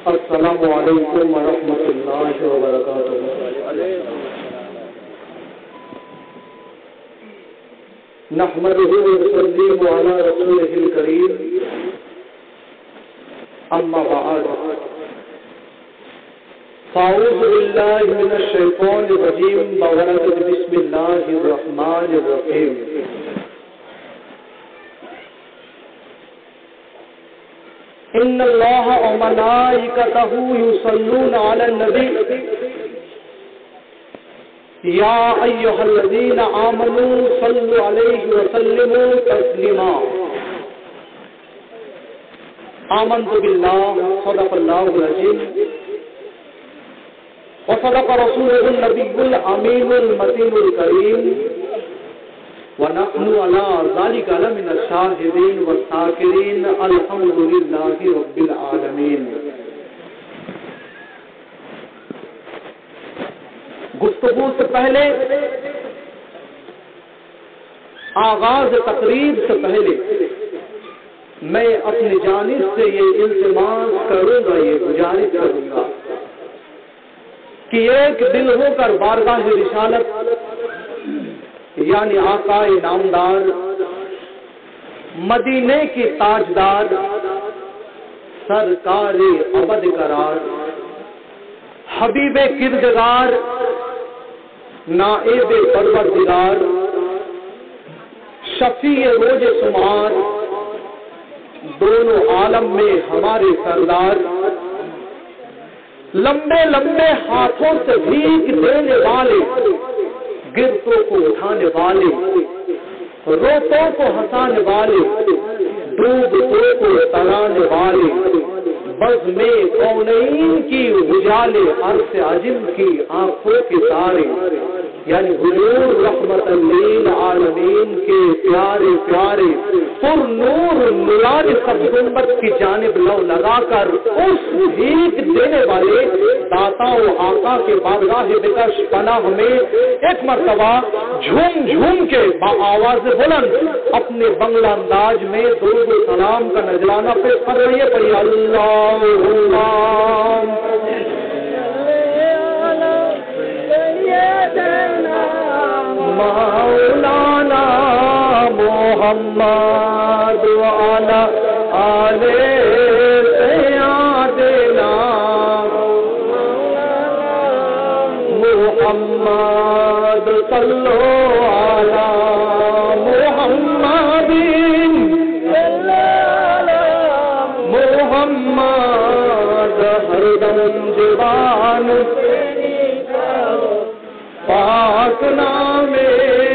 अस्सलामु अलैकुम व रहमतुल्लाहि व बरकातुहू। नहमदुहु व नसल्लिमु अला रसूलिहिल करीम, अम्मा बअद। फ़अऊज़ु बिल्लाहि मिनश शैतानिर रजीम, बिस्मिल्लाहिर रहमानिर रहीम। इन्नल्लाह व मलाइकतहू युसल्लूना अलन नबी या अय्युहल्लज़ीना आमनू सल्लु अलैहि व सल्लिमू तस्लीमा। आमन्तु बिल्लाह सदक़ल्लाहुल अज़ीम व सदक़ रसूलुहुन नबियुल अमीनुल मतीनुल करीम व नहनु अला ज़ालिका लमिनश शाहिदीन व शाकिरीन अल्हम्दुलिल्लाहि रब्बिल आलमीन। गुफ्तगू से पहले, आगाज तकरीब से पहले मैं अपनी जानिब से ये इल्तिमास करूंगा, ये गुजारिश करूंगा कि एक दिल होकर बारगाह रिसालत यानी आकाए नामदार, मदीने की ताजदार, सरकारे अबद करार, हबीबे किरदगार, नाएबे परवरदिगार, शफीए रोजे शुमार, दोनों आलम में हमारे सरदार, लंबे लंबे हाथों से भीख देने वाले, गिरतों को उठाने वाले, रोतों को हंसाने वाले, डूबतों को तराने वाले, बज़ में कौनैन की उजाले, अर्श अजिम की आंखों के तारे, यानी हुजूर रहमतल लिल आलमीन के प्यारे प्यारे पुरनूर नुरानी सब गुंबद की जानिब लौ लगाकर उस भीख देने वाले दाताओं आका के बारगाह बिकश पनाह में एक मर्तबा झूम झूम के बाआवाज़ बुलंद अपने बंगला अंदाज में दुरूद व सलाम का नजराना पेश कर रही है। पढ़िए अल्लाहुम्मा मौलाना मोहम्मद व अला आले सय्यदना मुहम्मद सल्लो अला मुहम्मदिन मुहम्मद हरदम जुबान पाक नामे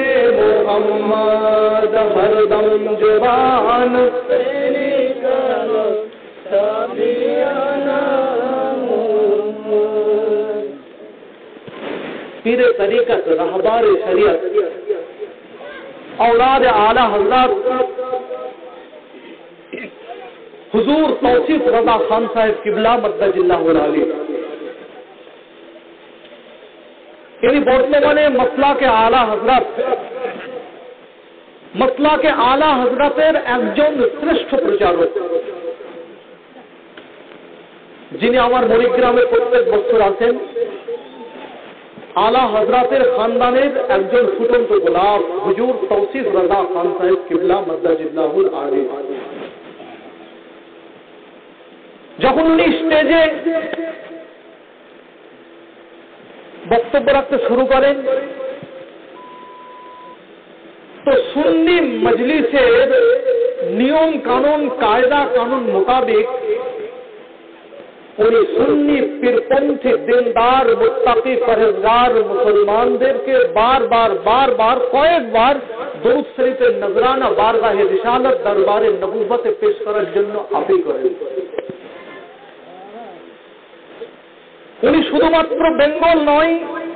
मुहम्मद हरदम जुबान पीर तरीक़त रहबार शरीयत औलाद आला हज़रत हुजूर तौसीफ रज़ा खान साहिब किबला मद्दजिल्लाहुल आली, यानी बर्तमाने मसला के आला हजरत मसला के आला हजरतेर एकजन श्रेष्ठ प्रचारक, যিনি আমার মণিগ্রামে প্রত্যেক বছর আসেন, আলা হযরতের খানদানের একজন ফুটন্ত গোলাপ হুজুর তৌসিফ রাজা খান সাহেব কিবলা মদ্দাজিল্লাহুল আলী। যখন উনি স্টেজে বক্তব্য রাখতে শুরু করেন তো সুন্নি মজলিসের নিয়ম কানুন কায়দা কানুন মোতাবেক उन सुन्नी पीरपंथी दिनदार मुत्ताकी परहेजगार मुसलमानদেরকে बार-बार কয়েকবার দুরূদ শরীফের নজরানা বারগাহে রিসালাত দরবারে নবুবতে পেশ করার জন্য আপিল করেন। উনি শুধুমাত্র বেঙ্গল নয়,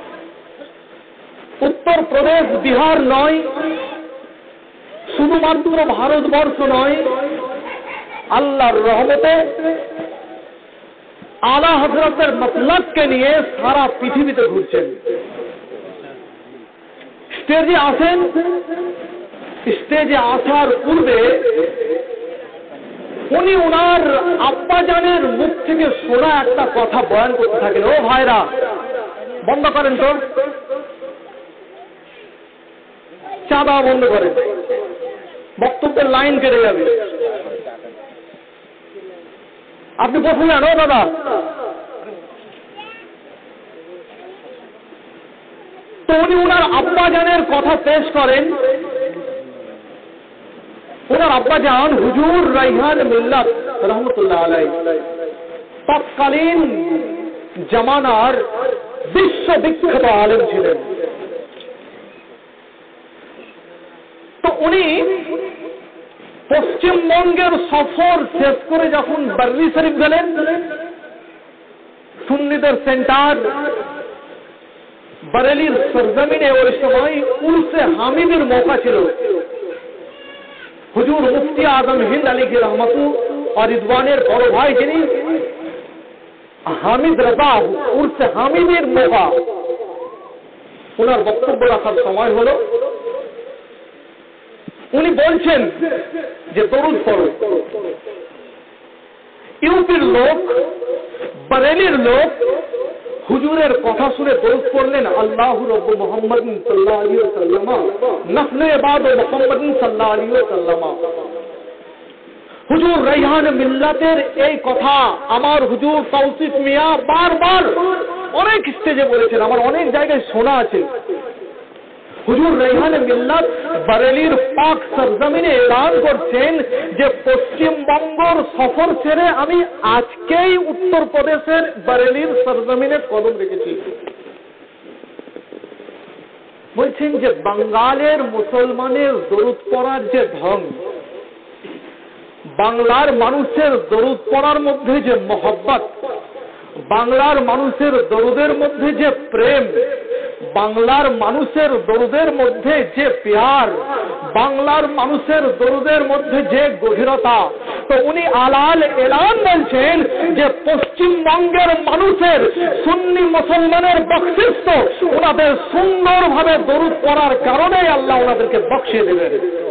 উত্তর প্রদেশ বিহার নয়, শুধুমাত্র ভারতবর্ষ নয়, আল্লাহর রহমতে आला हजरतेर मतलब के लिए सारा पृथ्वीते घुरছেন। स्टेजे आसेन, स्टेजे आसार पूर्वे উনি ওনার আব্বাজানের মুখ থেকে শোনা একটা কথা বয়ান করতে থাকেন। ও ভাইরা, বন্ধ করেন তো, চা দেওয়া বন্ধ করেন, বক্তব্যের লাইন কেটে যাবে। আপনি প্রথমে আনো দাদা। তো উনি ওনার আব্বাজানের কথা পেশ করেন। ওনার আব্বাজান হুজুর রাইহান মিল্লাত রহমতুল্লাহ আলাইহি তৎকালীন জামানার বিশ্ববিখ্যাত আলেম ছিলেন। তো উনি পশ্চিমবঙ্গের সফর শেষ করে যখন বাররি শরীফ গেলেন, সুন্নিদের সেন্টার বরেলির সরজমিনে ওই সময় উরসে হামিদের মৌকা ছিল। হুজুর মুফতি আজম হিন্দ আলী রহমতু और রিদওয়ানের বড় ভাই যিনি হামিদ রাজা, উরসে হামিদের মৌকা, ওনার বক্তব্য রাখার সময় হলো। উনি বলছেন যে দরুদ পড়ো। ইউপির লোক, বরেলির লোক হুজুরের কথা শুনে দরুদ পড়লেন, আল্লাহু রব্বু মুহাম্মাদিন সাল্লাল্লাহু আলাইহি ওয়াসাল্লাম নফলে ইবাদ মুহাম্মাদিন সাল্লাল্লাহু আলাইহি ওয়াসাল্লাম। হুজুর রাইহান মিল্লাতের এই কথা আমার হুজুর তৌসিফ মিয়া বারবার অনেক স্টেজে বলেছেন, আমার অনেক জায়গায় শোনা আছে। হুজুর রাইহান মিল্লাত বরেলির পাক সরজমিনে এলান করছেন যে পশ্চিমবঙ্গর সফর ছেড়ে আমি আজকেই উত্তরপ্রদেশের বরেলির সরজমিনে কদম রেখেছি। বলছেন যে বাঙালের মুসলমানের দরুদ পড়ার যে ঢং, বাংলার মানুষের দরুদ পড়ার মধ্যে যে মহব্বত, বাংলার মানুষের দরুদের মধ্যে যে প্রেম, বাংলার মানুষের দরুদের মধ্যে যে প্যার, বাংলার মানুষের দরুদের মধ্যে যে গভীরতা, তো উনি আলাল এলান বলছেন যে পশ্চিমবঙ্গের মানুষের সুন্নি মুসলমানের বকশিষ্ট ওনাদের সুন্দরভাবে দরুদ পড়ার কারণে আল্লাহ ওনাদেরকে বকশিয়ে দেবেন।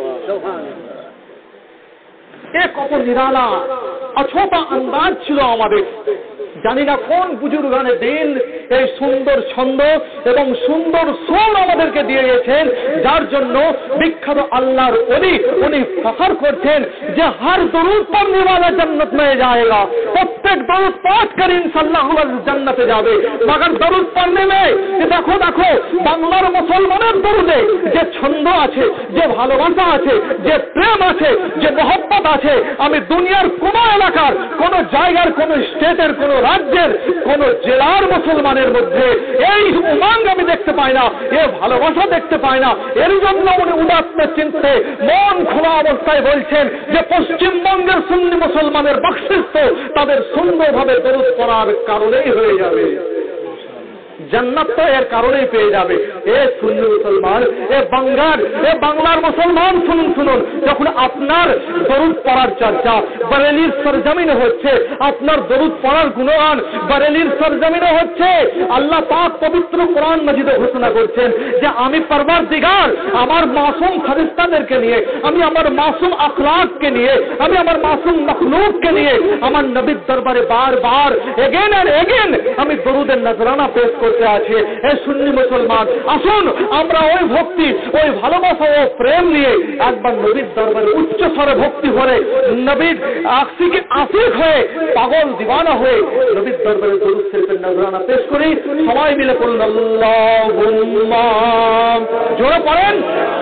এ কত নিরালা অছোটা আন্দাজ ছিল আমাদের। জানি না কোন বুজুর্গানে দিন এই সুন্দর ছন্দ এবং সুন্দর সুর আমাদেরকে দিয়ে গেছেন, যার জন্য বিখ্যাত আল্লাহর ওলি উনি ফখর করছেন যে হর দরুদ পড়নে वाला जन्नत में जाएगा, প্রত্যেক দরুদ পাঠ করে ইনশাআল্লাহ জান্নাতে যাবে। মगर দরুদ পড়নে में দেখো দেখো বাংলার মুসলমানের দরুদে যে ছন্দ আছে, যে ভালোবাসা আছে, যে প্রেম আছে, যে মহব্বত আছে, আমি দুনিয়ার কোন এলাকার, কোন জায়গার, কোন স্টেটের, কোন রাজ্যের, কোন জেলার মুসলমানের মধ্যে এই উমঙ্গ আমি দেখতে পাই না, এ ভালোবাসা দেখতে পাই না। এর জন্য উনি উদাত্ত চিন্তে মন খোলা অবস্থায় বলছেন যে পশ্চিমবঙ্গের সুন্নি মুসলমানের বকশিষ্ট তাদের সুন্দরভাবে দরুদ পড়ার কারণেই হয়ে যাবে, জান্নাত তো এর কারণেই পেয়ে যাবে। এ সুন্নি মুসলমান, এ বাংলার মুসলমান, শুনুন শুনুন, যখন আপনার দরুদ পড়ার চর্চা বরেলির সরজমিনে হচ্ছে, আপনার দরুদ পড়ার গুণগান বরেলির সরজমিনে হচ্ছে, আল্লাহ পাক পবিত্র কোরআন মাজিদে ঘোষণা করছেন যে আমি পরওয়ারদিগার আমার মাসুম ফেরেশতাদেরকে নিয়ে, আমি আমার মাসুম আখলাককে নিয়ে, আমি আমার মাসুম মখলুককে নিয়ে আমার নবীর দরবারে বারবার এগেন আর এগেন আমি দরুদের নজরানা পেশ করতে আছে। এ সুন্নি মুসলমান, আসুন আমরা ওই ভক্তি, ওই ভালোবাসা ও প্রেম নিয়ে একবার নবীর দরবারে উচ্চ স্বরে ভক্তি করে, নবীর আশিক হয়ে, পাগল দিওয়ানা হয়ে নবীর দরবারে দরুদ শরীফের নজরানা পেশ করি। সবাই মিলে পড়ুন আল্লাহুম্মা, জোরে পড়েন,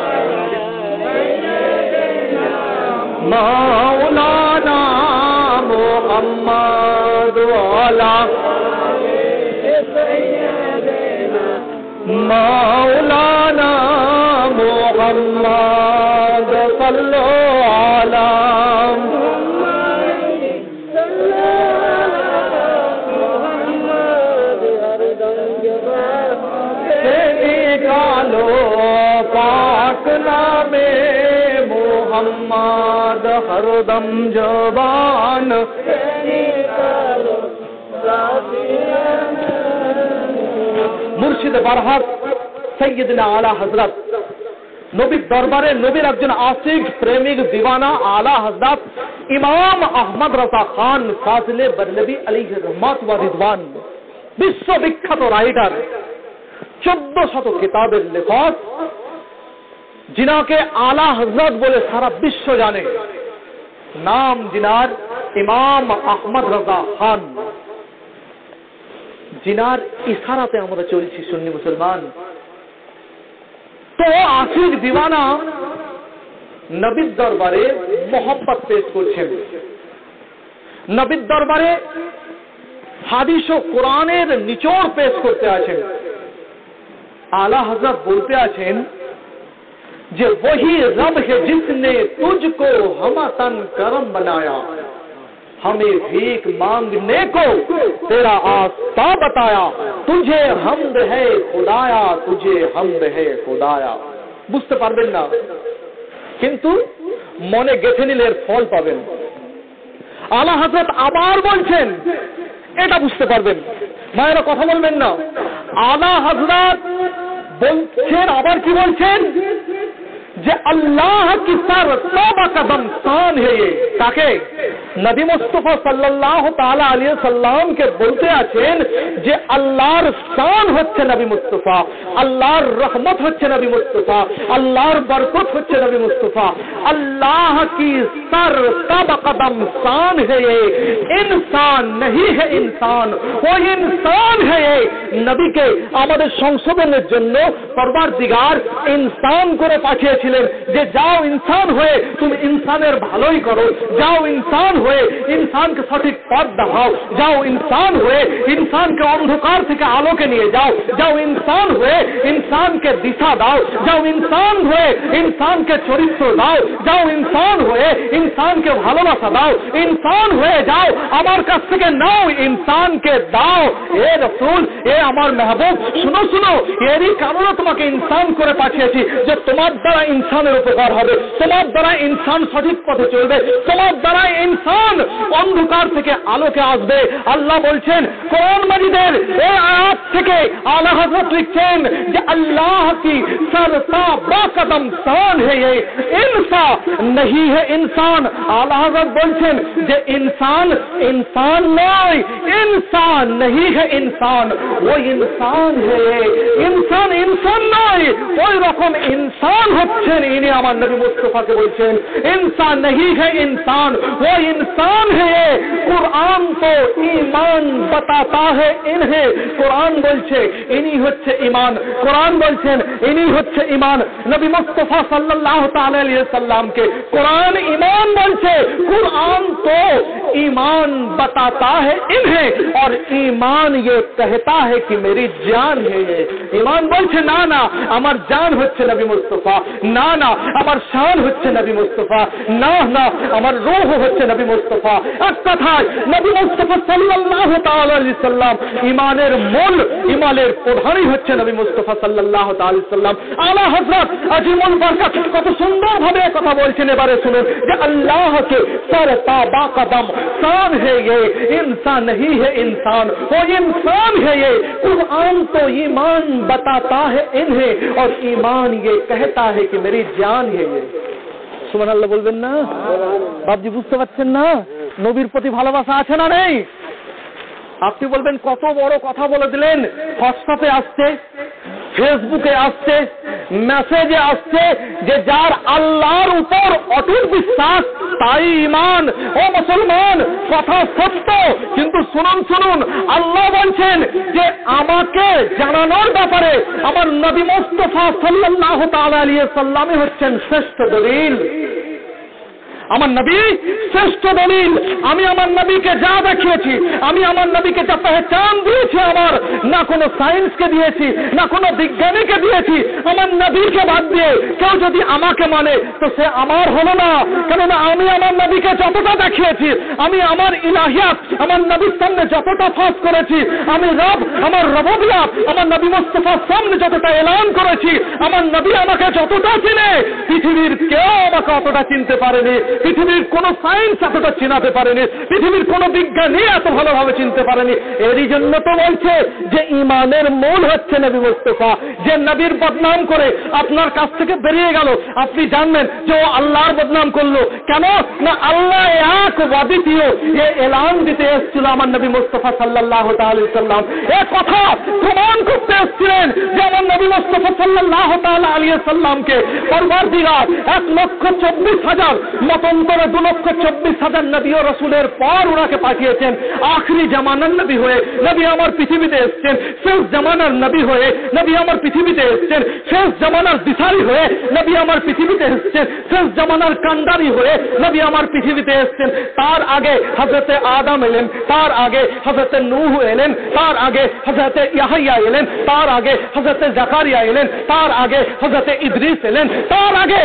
মাওলানা মুহাম্মদ ওয়ালা মাওলানা মুহাম্মদ সাল্লাল্লাহু আলাইহি নিকালো পাক নামে মুহাম্মদ হরদম জবান মুর্শিদ বারহাত সৈয়দনা আলা হযরত নবীর দরবারে নবীর একজন আশিক প্রেমিক দিওয়ানা আলা হযরত ইমাম আহমদ রাজা খান ফাজিলে বরলভী আলাইহি রহমত ওয়া রিদওয়ান, বিশ্ববিখ্যাত রাইটার, 1400 কিতাবের লেখক, जिनाके आला हजरत बोले सारा विश्व जाने, नाम जिनार इमाम अहमद रजा खान, जिनार इशाराते আমরা চলছি সুন্নি মুসলমান। তো আশিক দিওয়ানা নবীর দরবারে মোহাম্মত পেশ করছেন, নবীর দরবারে হাদিস ও কোরআনের নিচোড় পেশ করতে আছেন। आला हजरत बोलते আছেন जे वही रब है जिसने तुझको हमतन करम बनाया, हमें भीख मांगने को तेरा आस्था बताया, तुझे हमद है खुदाया, तुझे हमद है खुदाया। বুঝতে পারবেন না, কিন্তু মনে গেঁথে নিলে এর ফল পাবেন। আলা হযরত আবার বলছেন, এটা বুঝতে পারবেন। মায়েরা কথা বলবেন না। আলা হযরত বলছেন, আবার কি বলছেন, যে আল্লাহ কি সারতাবা কদম শান है ये, তাকে নবী মুস্তাফা সাল্লাল্লাহু তাআলা আলাইহি সাল্লামকে বলতে আছেন যে আল্লাহর শান হচ্ছে নবী মুস্তাফা, আল্লাহর রহমত হচ্ছে নবী মুস্তাফা, আল্লাহর বরকত হচ্ছে নবী মুস্তাফা। আল্লাহ কি সারতাবা কদম শান है ये, इंसान नहीं है इंसान, वो इंसान है ये। নবীকে আমাদের সংশোধনের জন্য পরওয়ারদিগার ইনসান করে পাঠিয়েছিলেন, যে যাও ইনসান হয়ে তুমি ইনসানের ভালোই করো, যাও ইনসান হয়ে ইনসানকে সঠিক পথ দেখাও, যাও ইনসান হয়ে ইনসানকে অন্ধকার থেকে আলোকে নিয়ে যাও, যাও ইনসান হয়ে ইনসানকে দিশা দাও, যাও ইনসান হয়ে ইনসানকে চরিত্র দাও, যাও ইনসান হয়ে ইনসানকে ভালোবাসা দাও, ইনসান হয়ে যাও, আমার কাছ থেকে নাও, ইনসানকে দাও। এ রাসূল, এ আমার মেহবুব, শুনো শুনো, এরই কারণে তোমাকে ইনসান করে পাঠিয়েছি, যে তোমার দ্বারা ইনসানের উপকার হবে, তোমার দ্বারা ইনসান সঠিক পথে চলবে, তোমার দ্বারা ইনসান অন্ধকার থেকে আলোকে আসবে। আল্লাহ বলছেন কোরআন মাজিদের এই আয়াত থেকে, আলা হযরত লিখছেন যে আল্লাহ কি सरताबा कदम शान है ये, इंसान नहीं है इंसान। आला हज़रत বলছেন যে इंसान इंसान নয়, इंसान नहीं है इंसान, वो इंसान है। इंसान इंसान নয়, ওই রকম इंसान হচ্ছেন ইনি আমার নবী মুস্তাফাকে বলছেন इंसान नहीं है इंसान, वो इंसान है। कुरान तो ईमान बताता है इन्हें, कुरान বলছে ইনি হচ্ছে ঈমান, কুরআন বলছেন ইনি হচ্ছে ঈমান। নবী মুস্তাফা সাল্লাল্লাহু তাআলা আলাইহি সাল্লামকে कुरान ईमान বলছে, कुरान तो ईमान बताता है इन्हें, और ईमान ये कहता है कि मेरी जान है ये। ईमान বলছে না না আমার জান হচ্ছে নবী মুস্তাফা, না না আমার শান হচ্ছে নবী মুস্তাফা, না না আমার রূহ হচ্ছে নবী মুস্তাফা। এক কথায় নবী মুস্তাফা সাল্লাল্লাহু তাআলা আলাইহি সাল্লাম ঈমানের মূল, ঈমানের প্রধানই হচ্ছে নবী মুস্তাফা সাল্লাল্লাহু তাআলা আলাইহি সাল্লাম। আলা হযরত আজিমুল বরকত কত সুন্দর ভাবে কথা বলছেন, এবারে শুনুন যে আল্লাহ के सरताबा कदम शान है ये, इंसान नहीं है इंसान, वो इंसान है ये। कुरान तो ईमान बताता है इन्हें, और ईमान ये कहता है कि मेरी जान है ये। সুবহানাল্লাহ বলবেন না? বাপজি বুঝতে পারছেন না নবীর প্রতি ভালোবাসা আছে না নেই? আপনি বলবেন কত বড় কথা বলে দিলেন, হোয়াটসঅ্যাপে আসছে, ফেসবুকে আসছে, মেসেজে আসছে যে যার আল্লাহর উপর অটুট বিশ্বাস তাই ঈমান। ও মুসলমান, কথা সত্য, কিন্তু শুনুন শুনুন, আল্লাহ বলছেন যে আমাকে জানানোর ব্যাপারে আমার নবী মুস্তাফা সাল্লাল্লাহু তাআলা আলাইহি সাল্লামই হচ্ছেন শ্রেষ্ঠ দলিল। আমার নবী শ্রেষ্ঠ দলিল। আমি আমার নবীকে যা দেখিয়েছি, আমি আমার নবীকে যা পেহচান দিয়েছি, আমার না কোনো সায়েন্সকে দিয়েছি, না কোনো বিজ্ঞানীকে দিয়েছি। আমার নবীকে বাদ দিয়ে কেউ যদি আমাকে মানে তো সে আমার হলো না, কেননা আমি আমার নবীকে যতটা দেখিয়েছি, আমি আমার ইলাহিয়াত আমার নবীর সামনে যতটা ফাঁস করেছি, আমি রব আমার রবুবিয়াত আমার নবী মুস্তাফার সামনে যতটা এলান করেছি, আমার নবী আমাকে যতটা চিনে পৃথিবীর কেউ আমাকে অতটা চিনতে পারেনি। পৃথিবীর কোন সায়েন্স এতটা চিনাতে পারেনি, পৃথিবীর কোন বিজ্ঞানী এত ভালোভাবে চিনতে পারেনি। এরই জন্য তো বলছে যে ইমানের মূল হচ্ছে নবী মুস্তাফা। যে নবীর বদনাম করে আপনার কাছ থেকে বেরিয়ে গেল, আপনি জানবেন যে ও আল্লাহর বদনাম করলো। কেন না আল্লাহ এক অদ্বিতীয়, এ এলান দিতে এসেছিল আমার নবী মুস্তাফা সাল্লাল্লাহু তাআলা আলাইহি সাল্লাম। এ কথা প্রমাণ করতে এসেছিলেন যে আমার নবী মুস্তাফা সাল্লাল্লাহু তাআলা আলাইহি সাল্লামকে পরওয়ারদিগার 1,24,000 মতান্তরে 2,24,000 নবী ও রাসূলের পর ওনাকে পাঠিয়েছেন আখরি জামানার নবী হয়ে। নবী আমার পৃথিবীতে এসেছেন শেষ জামানার নবী হয়ে, নবী আমার পৃথিবীতে এসেছেন শেষ জামানার দিশারি হয়ে, নবী আমার পৃথিবীতে এসেছেন শেষ জামানার কান্ডারি হয়ে, নবী আমার পৃথিবীতে এসেছেন। তার আগে হযরতে আদম এলেন, তার আগে হযরতে নূহ এলেন, তার আগে হযরতে ইয়াহইয়া এলেন, তার আগে হযরতে জাকারিয়া এলেন, তার আগে হযরতে ইদ্রিস এলেন, তার আগে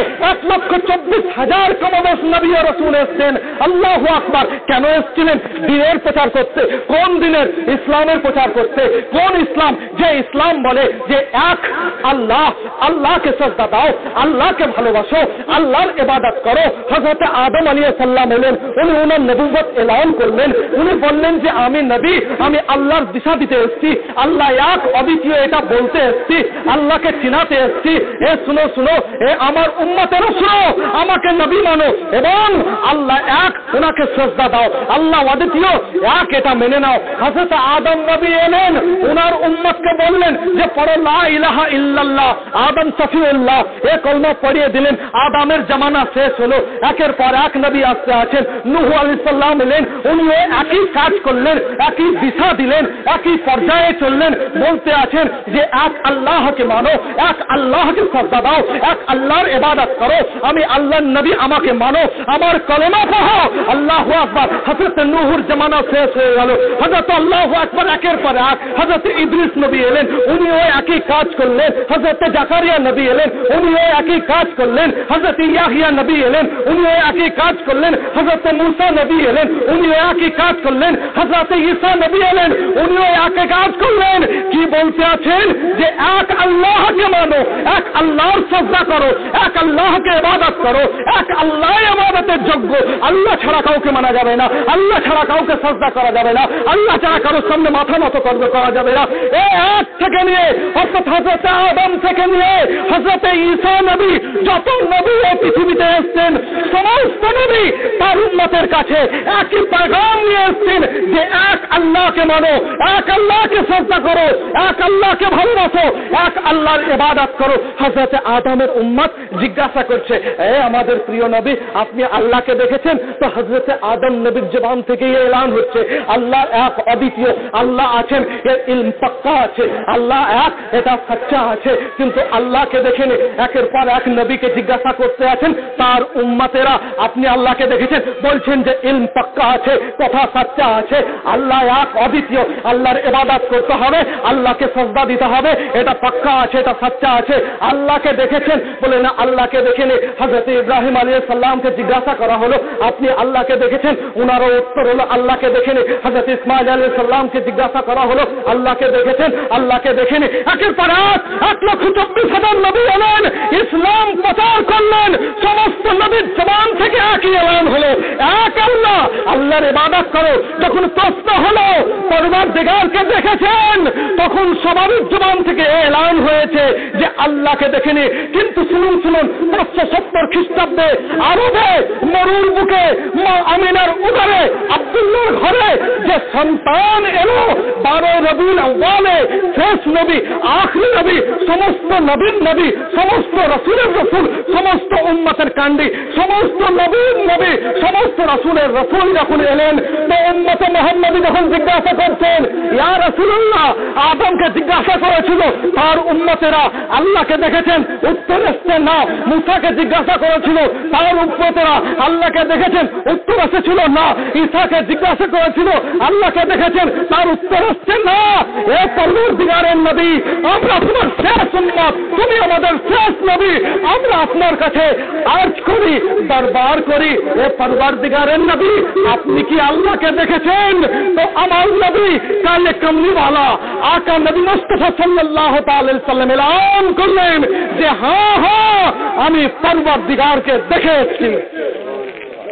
1,24,000 কমবেশ নবী ও রাসূল এসেছেন। আল্লাহু আকবার। কেন এসেছিলেন? দ্বীনের প্রচার করতে। কোন দিনের? ইসলামের প্রচার করতে। কোন ইসলাম? যে ইসলাম বলে যে এক আল্লাহ, আল্লাহকে সাজদা দাও, আল্লাহকে ভালোবাসো, আল্লাহর ইবাদত করো। হযরত আদম আলাইহিস সালাম এলেন, উনি ওনার নবুয়ত এলান করলেন। উনি বললেন যে আমি নবী, আমি আল্লাহর দিশা দিতে এসেছি, আল্লাহ এক অদ্বিতীয় এটা বলতে এসেছি, আল্লাহকে চিনাতে এসেছি। এ শুনো শুনো, এ আমার উম্মতেরও শুনো, আমাকে নবী মানো এবং আল্লাহ এক, ওনাকে সাজদা দাও, আল্লাহ অদ্বিতীয় এক, এটা মেনে নাও। হযরত আদম নবী এলেন, ওনার উম্মতকে বললেন যে পড়ো লা ইলাহা ইল্লাল্লাহ, আদম সফিউল্লাহ, এ কলমা পড়িয়ে দিলেন। আদমের জামানা শেষ হলো, একের পর এক নবী আসতে আছেন। নূহ আলাইহিস সালাম এলেন, উনিও একই কাজ করলেন, একই দিশা দিলেন, একই পর্যায়ে চললেন, বলতে আছেন যে এক আল্লাহকে মানো, এক আল্লাহকে সাজদা দাও, এক আল্লাহর ইবাদত করো, আমি আল্লাহর নবী, আমাকে মানো, আমার কলেমা পড়ো। আল্লাহু আকবার। হযরত নূহর জামানা শেষ হয়ে গেল, হযরত আল্লাহু আকবার একের পর এক হযরত ইদ্রিস নবী এলেন, উনিও একই কাজ করলেন। হযরত জাকারিয়া নবী এলেন, উনিও একই কাজ করলেন। হযরত ইয়াহইয়া নবী এলেন, উনিও একই কাজ করলেন। হযরত মূসা নবী এলেন, উনিও একই কাজ করলেন। হযরত ঈসা নবী এলেন, উনিও একই কাজ করলেন। কি বলতে আছেন? যে এক আল্লাহকে মানো, এক আল্লাহর সাজদা করো, এক আল্লাহকে ইবাদত করো, এক আল্লাহ ইবাদতের যোগ্য, আল্লাহ ছাড়া কাউকে মানা যাবে না, আল্লাহ ছাড়া কাউকে সাজদা করা যাবে না, আল্লাহ ছাড়া কারোর সামনে মাথা নত করা যাবে না। এই এক থেকে নিয়ে অর্থাৎ হযরত আদম থেকে নিয়ে হযরত ঈসা নবী, যত নবী এই পৃথিবীতে এসেছেন, সমস্ত নবী তার উম্মতের কাছে একই পেগাম নিয়ে এসেছেন যে এক আল্লাহকে মানো, এক আল্লাহকে সাজদা করো, এক আল্লাহকে ভালোবাসো, এক আল্লাহর ইবাদত করো। হযরত আদমের উম্মত জিজ্ঞাসা করছে, এ আমাদের প্রিয় নবী, আপনি আল্লাহকে দেখেছেন? তো হযরত আদম নবীর জবান থেকে এলান হচ্ছে আল্লাহ এক অদ্বিতীয়, আল্লাহ আছেন, এর ইলম পাক্কা আছে, আল্লাহ এক, এটা সচ্চা আছে। কিন্তু আল্লাহকে দেখেন। একের পর এক নবীকে জিজ্ঞাসা করতে আছেন তার উম্মতেরা, আপনি আল্লাহকে দেখেছেন? বলছেন যে ইলম পাক্কা আছে, কথা সচ্চা আছে, আল্লাহ এক অদ্বিতীয়, আল্লাহর ইবাদত করতে হবে, আল্লাহকে সাজদা দিতে হবে, এটা পাক্কা আছে, এটা সচ্চা আছে। আল্লাহকে দেখেছেন? বলে না, আল্লাহকে দেখেনি। হযরত ইব্রাহিম আলাইহিস সালামকে জিজ্ঞাসা করা হলো, আপনি আল্লাহকে দেখেছেন? উনারও উত্তর হলো আল্লাহকে দেখেনি। হযরত ইসমাঈল আলাইহিস সালামকে জিজ্ঞাসা করা হলো, আল্লাহকে দেখেছেন? আল্লাহকে দেখেনি। একের পর এক 1,24,000 নবী এলেন, ইসলাম প্রচার করলেন, সমস্ত নবীর জবান থেকে একই এলান হলো, এক আল্লাহ, আল্লাহর ইবাদত করো। যখন প্রশ্ন হলো পরওয়ারদিগারকে দেখেছেন, তখন সবার জবান থেকে এলান হয়েছে যে আল্লাহকে দেখেনি। কিন্তু শুনুন শুনুন, 570 খ্রিস্টাব্দে আরবে মরুর বুকে মা আমিনার উদরে আব্দুল্লাহর ঘরে যে সন্তান এলো, 12 রবিউল আউয়ালে শেষ নবী, আখরি নবী, সমস্ত নবীর নবী, সমস্ত রাসূলের রাসূল, সমস্ত উম্মতের কান্ডি, সমস্ত নবীর নবী, সমস্ত রাসূলের রাসূল যখন এলেন, তো উম্মতে মুহাম্মদী যখন জিজ্ঞাসা করছেন, ইয়া রাসূলুল্লাহ, আদমকে জিজ্ঞাসা করেছিল তার উম্মতেরা আল্লাহকে দেখেছেন? উত্তর এসছে না। মুসাকে জিজ্ঞাসা করেছিল তার উম্মতেরা আল্লাহকে দেখেছেন? উত্তর এসেছিল না। ঈসাকে জিজ্ঞাসা করেছিল আল্লাহকে দেখেছেন? তার উত্তর এসছে না। এ পরওয়ারদিগারের নবী, আমরা তোমার শেষ উম্মত, তুমি আমাদের শেষ নবী, আমরা আপনার কাছে আরজ করি, দরবার করি, এ পরওয়ারদিগারের নবী, আপনি কি আল্লাহকে দেখেছেন? তো আমার নবী কালে কমলিওয়ালা আকা নবী মুস্তাফা সাল্লাল্লাহু তাআলা আলাইহি সাল্লাম এলান করলেন যে হ্যাঁ হ্যাঁ, আমি পরওয়ারদিগারকে দেখেছি।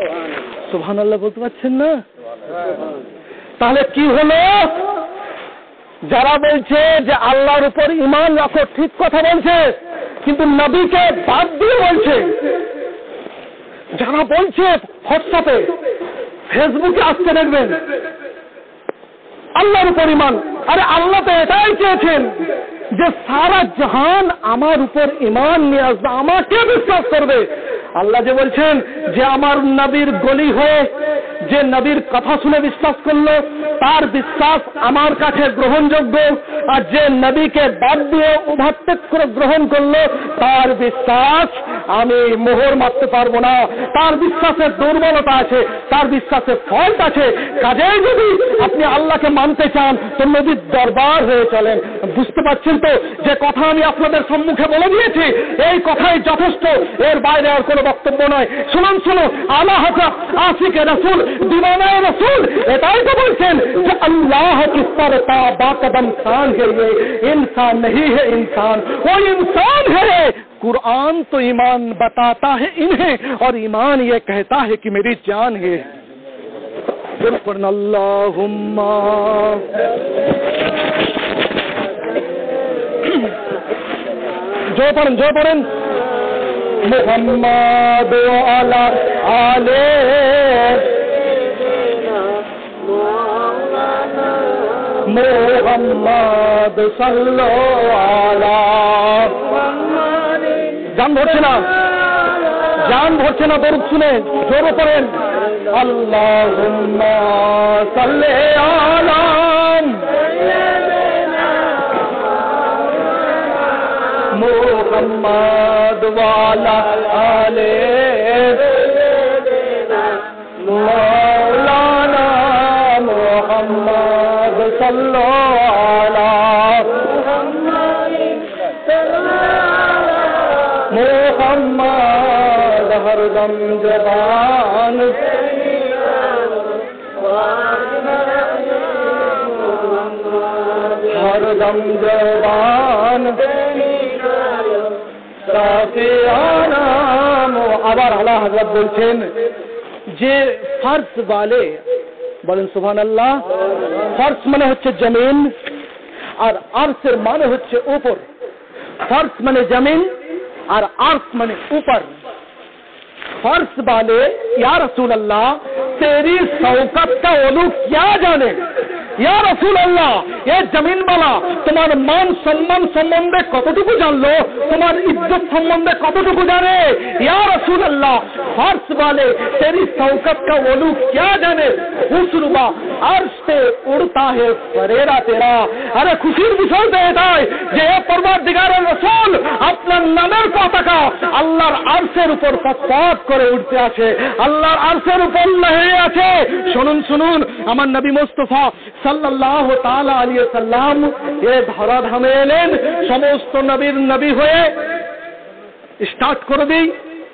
সুবহানাল্লাহ বলতে পারছেন না? তাহলে কি হলো? যারা বলছে যে আল্লাহর উপর ঈমান রাখো, ঠিক কথা বলছে, কিন্তু নবীকে বাদ দিয়ে বলছে। যারা বলছে হোয়াটসঅ্যাপে, ফেসবুকে আসতে দেখবেন আল্লাহর উপর ঈমান, আরে আল্লাহ তো এটাই চেয়েছেন যে সারা জাহান আমার উপর ঈমান নিয়ে আসবে, আমাকে বিশ্বাস করবে। আল্লাহ যে বলছেন যে আমার নবীর গলি হয়ে যে নবীর কথা শুনে বিশ্বাস করলো তার বিশ্বাস আমার কাছে গ্রহণযোগ্য, আর যে নবীকে বাদ দিয়ে ওভারটেক করে গ্রহণ করলো তার বিশ্বাস আমি মোহর মারতে পারবো না। তার বিশ্বাসের দুর্বলতা আছে, তার বিশ্বাসের ফল্ট আছে। কাজেই যদি আপনি আল্লাহকে মানতে চান তো নবীর দরবার হয়ে চলেন। বুঝতে পারছেন তো যে কথা আমি আপনাদের সম্মুখে বলে দিয়েছি, এই কথাই যথেষ্ট, এর বাইরে আর কোনো বক্তব্য নয়। শুনুন শুনুন, আলা হযরত আশিকে রাসূল, दीवाना रसूल एताई तो बोलते हैं अल्लाह किस पर बाकदम इंसान है, ये इंसान नहीं है, इंसान वो इंसान है। कुरान तो ईमान बताता है इन्हें और ईमान ये कहता है कि मेरी जान है। अल्लाहुम्मा जो पढ़ें मुहम्मद अला आले मुहम्मद सल्लल्लाहु आला। जान भरছে না দরুদ শুনে জোরে পড়েন আল্লাহুম্মা সাল্লি আলা मुहम्मद वाला आले मौलाना मुहम्मद सल्लल्लाहु अला मुहम्मद हरदम जबान हरदम जबान আবার আল্লাহ হযরত বলছেন যে ফারস वाले বলেন সুবহানাল্লাহ। ফারস মানে হচ্ছে জমিন আর আরশের মানে হচ্ছে উপর। ফারস মানে জমিন আর আরশ মানে উপর। फर्श वाले या रसूल अल्लाह तेरी शौकत का ओलू क्या जाने, या रसूल अल्लाह ये जमीन वाला तुम्हार मान सम्मान सम्बन्धे कतटुकु जानलो, तुम्हार इज्जत सम्बन्धे कतटुकु जाने, या रसूल अल्लाह फर्श वाले तेरी शौकत का ओलू क्या जाने। खुशरुबा अर्श पे उड़ता है फरेरा तेरा। अरे खुशिर विषय तो এটাই যে পরওয়ারদিগারের রাসূল আপনার নামের পতাকা আল্লাহর আরশের উপর পথ করে উঠতে আছে, আল্লাহর আরশের উপর লহরে আছে। শুনুন শুনুন, আমার নবী মুস্তাফা সাল্লাল্লাহু তাআলা আলাইহি সাল্লাম এ ধরা ধামে এলেন সমস্ত নবীর নবী হয়ে। স্টার্ট করে দেই।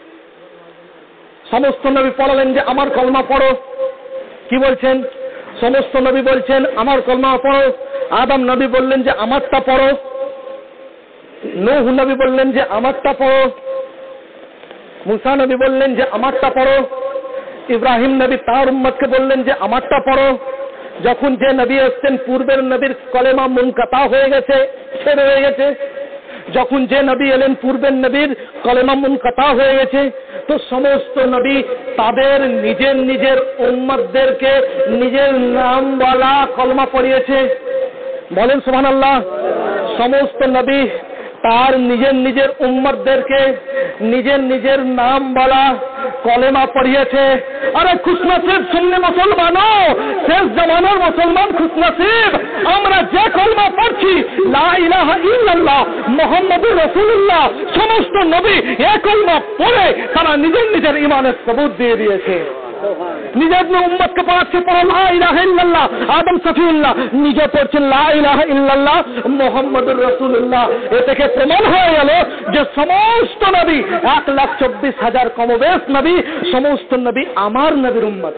সমস্ত নবী পড়ালেন যে আমার কলমা পড়ো। কি বলছেন? সমস্ত নবী বলছেন আমার কলমা পড়ো। আদম নবী বললেন যে আমারটা পড়ো। নূহ নবী বললেন যে আমারটা পড়ো। মুসা নবী বললেন যে আমারটা পড়ো। ইব্রাহিম নবী তার উম্মতকে বললেন যে আমারটা পড়ো। যখন যে নবী আসছেন পূর্বের নবীর কলেমা মুনকাতা হয়ে গেছে, ছেড়ে হয়ে গেছে। যখন যে নবী এলেন পূর্বের নবীর কলেমা মুনকাতা হয়ে গেছে, তো সমস্ত নবী তাদের নিজের নিজের উম্মতদেরকে নিজের নামওয়ালা কলমা পড়িয়েছে। বলেন সুবহানাল্লাহ। সমস্ত নবী তার নিজের নিজের উম্মতদেরকে নিজের নিজের নাম বলা কলেমা পড়িয়েছে। আরে খুশনসিব শুনলে মুসলমানও, শেষ জামানার মুসলমান খুশনসিব, আমরা যে কলমা পড়ছি লা ইলাহা ইল্লাল্লাহ মুহাম্মাদুর রাসূলুল্লাহ, সমস্ত নবী এই কলমা পড়ে তারা নিজের নিজের ঈমানের সবুত দিয়ে দিয়েছে। নিজের উম্মতকে পড়াচ্ছে পড়ো লা ইলাহা ইল্লাল্লাহ। আদম সফিউল্লাহ নিজে পড়ছেন লা ইলাহা ইল্লাল্লাহ মুহাম্মাদুর রাসূলুল্লাহ। এ থেকে প্রমাণ হয়ে গেল যে সমস্ত নবী 1,24,000 কমবেশ নবী, সমস্ত নবী আমার নবীর উম্মত।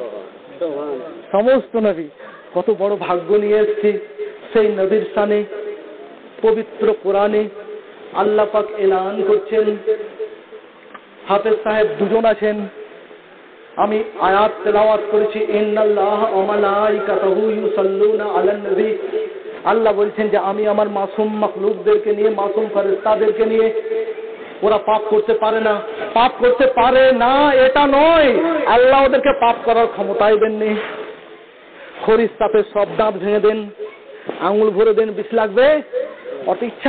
সমস্ত নবী কত বড় ভাগ্য নিয়ে এসেছে সেই নবীর শানে। পবিত্র কোরআনে আল্লাহ পাক এলান করছেন, হাফেজ সাহেব দুজন আছেন, আমি আয়াত তেলাওয়াত করেছি, ইন্নাল্লাহ ওয়া মালাইকাতুহু ইউসাল্লুনা আলান নবী। আল্লাহ বলছেন যে আমি আমার মাসুম মাখলুকদেরকে নিয়ে, মাসুম ফেরেশতাদেরকে নিয়ে, ওরা পাপ করতে পারে না, পাপ করতে পারে না এটা নয়, আল্লাহ ওদেরকে পাপ করার ক্ষমতাই দেননি। খরিস তাপে সব দাঁত ভেঙে দেন, আঙুল ভরে দেন, বিষ লাগবে, অত ইচ্ছা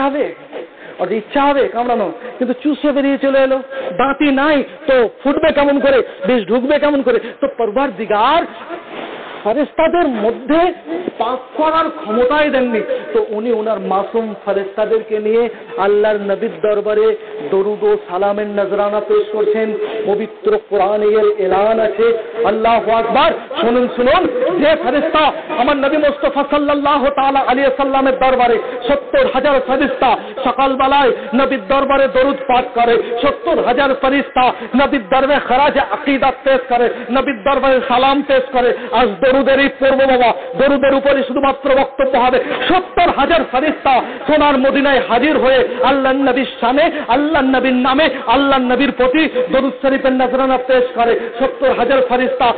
হবে কামড়ানো, কিন্তু চুষে বেরিয়ে চলে এলো, দাঁতই নাই তো ফুটবে কেমন করে, বিষ ঢুকবে কেমন করে? তো পরওয়ারদিগার ফেরেশতাদের মধ্যে পাপ করার ক্ষমতাই দেননি, তো উনি ওনার মাসুম ফেরেশতাদেরকে নিয়ে আল্লাহর নবীর দরবারে দরুদ ও সালামের নজরানা পেশ করছেন। পবিত্র কোরআনে এর এলান আছে, আল্লাহু আকবার। শুনুন, যে ফেরেশতা আমার নবী মুস্তাফা সাল্লাল্লাহু তাআলা আলাইহি সাল্লামের দরবারে 70,000 ফেরেশতা সকালবেলায় নবীর দরবারে দরুদ পাঠ করে, 70,000 ফেরেশতা নবীর দরবারে খরাজ আকীদাত পেশ করে, নবীর দরবারে সালাম পেশ করে। আজ দরুদেরই পড়বো বাবা, দরুদের উপরে শুধুমাত্র বক্তব্য হবে। 70,000 ফেরেশতা সোনার মদিনায় হাজির হয়ে আল্লাহর নবীর শানে, আল্লাহর নবীর নামে, আল্লাহর নবীর প্রতি দরুদ শরীফের নজরানা পেশ করে। 70,000 ফেরেশতা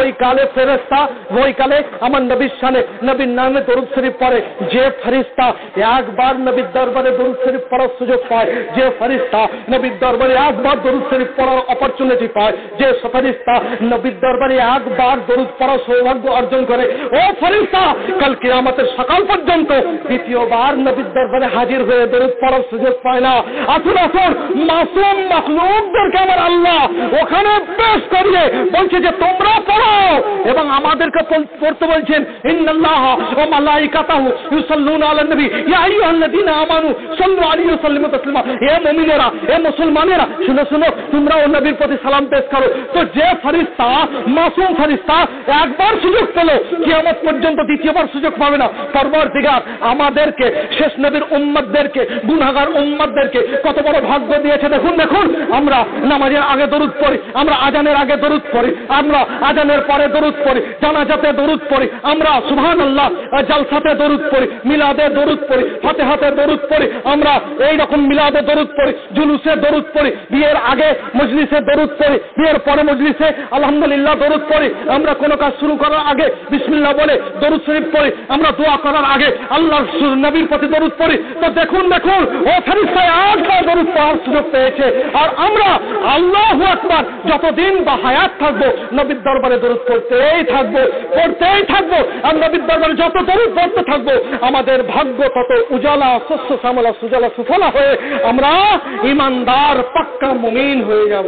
বইকালে আমার নবীর শানে, নবীর নামে দরুদ শরীফ পড়ে। যে ফেরেশতা একবার নবীর দরবারে দরুদ শরীফ পড়ার সুযোগ পায়, যে ফেরেশতা নবীর দরবারে একবার দরুদ শরীফ পড়ার অপরচুনিটি পায়, যে ফেরেশতা নবীর দরবারে একবার দরুদ পড়ার সৌভাগ্য অর্জন করে, ও ফেরেশতা কাল কিয়ামতের সকাল পর্যন্ত দ্বিতীয়বার নবীর দরবারে হাজির হয়ে দরুদ পড়ার সুযোগ পায় না। আসুন মাসুম মাখলুকদেরকে আমার আল্লাহ ওখানে পেশ করিয়ে বলছে যে তোমরা পড়ো, এবং আমাদেরকে পড়তে বলছেন, ইন্নাল্লাহা ওয়া মালাইকাতুহু ইউসাল্লুনা আলান নবী ইয়া আইয়ুহাল্লাযীনা আমানু সাল্লু আলাইহি ওয়া সাল্লিমু তাসলিমা। হে মুমিনেরা, হে মুসলমানেরা, শুনো, তোমরা ও নবীর প্রতি সালাম পেশ করো। তো যে ফেরেশতা, মাসুম ফেরেশতা একবার সুযোগ পেল, কিয়ামত পর্যন্ত দ্বিতীয়বার সুযোগ পাবে না। পরওয়ারদিগার আমাদেরকে, শেষ নবীর উম্মতদেরকে, গুনাহগার উম্মতদেরকে কত বড় ভাগ্য দিয়েছে। দেখুন, আমরা নামাজের আগে দরুদ পড়ি, আমরা আজানের আগে দরুদ পড়ি, আমরা আজানের পরে দরুদ পড়ি, জানাজাতে দরুদ পড়ি, আমরা সুবহানাল্লাহ জালসাতে দরুদ পড়ি, মিলাদে দরুদ পড়ি, ফাতিহাতে দরুদ পড়ি, আমরা এই রকম মিলাদে দরুদ পড়ি, জুলুসে দরুদ পড়ি, বিয়ের আগে মজলিসে দরুদ পড়ি, বিয়ের পরে মজলিসে আলহামদুলিল্লাহ দরুদ পড়ি, আমরা কোনো কাজ শুরু করার আগে বিসমিল্লাহ বলে দরুদ শরীফ পড়ি, আমরা দোয়া করার আগে আল্লাহর নবীর প্রতি দরুদ পড়ি। তো দেখুন, ও ফেরেশতা একবার দরুদ পড়ার সুযোগ পেয়েছে, আর আমরা আল্লাহু আকবার যতদিন বা হায়াত থাকবো নবীর দরবারে দরুদ পড়তেই থাকবো, আর নবীর দরবারে যত দরুদ পড়তে থাকবো আমাদের ভাগ্য তত উজালা, শস্য শ্যামলা, সুজলা সুফলা হয়ে আমরা ঈমানদার পাক্কা মুমিন হয়ে যাব।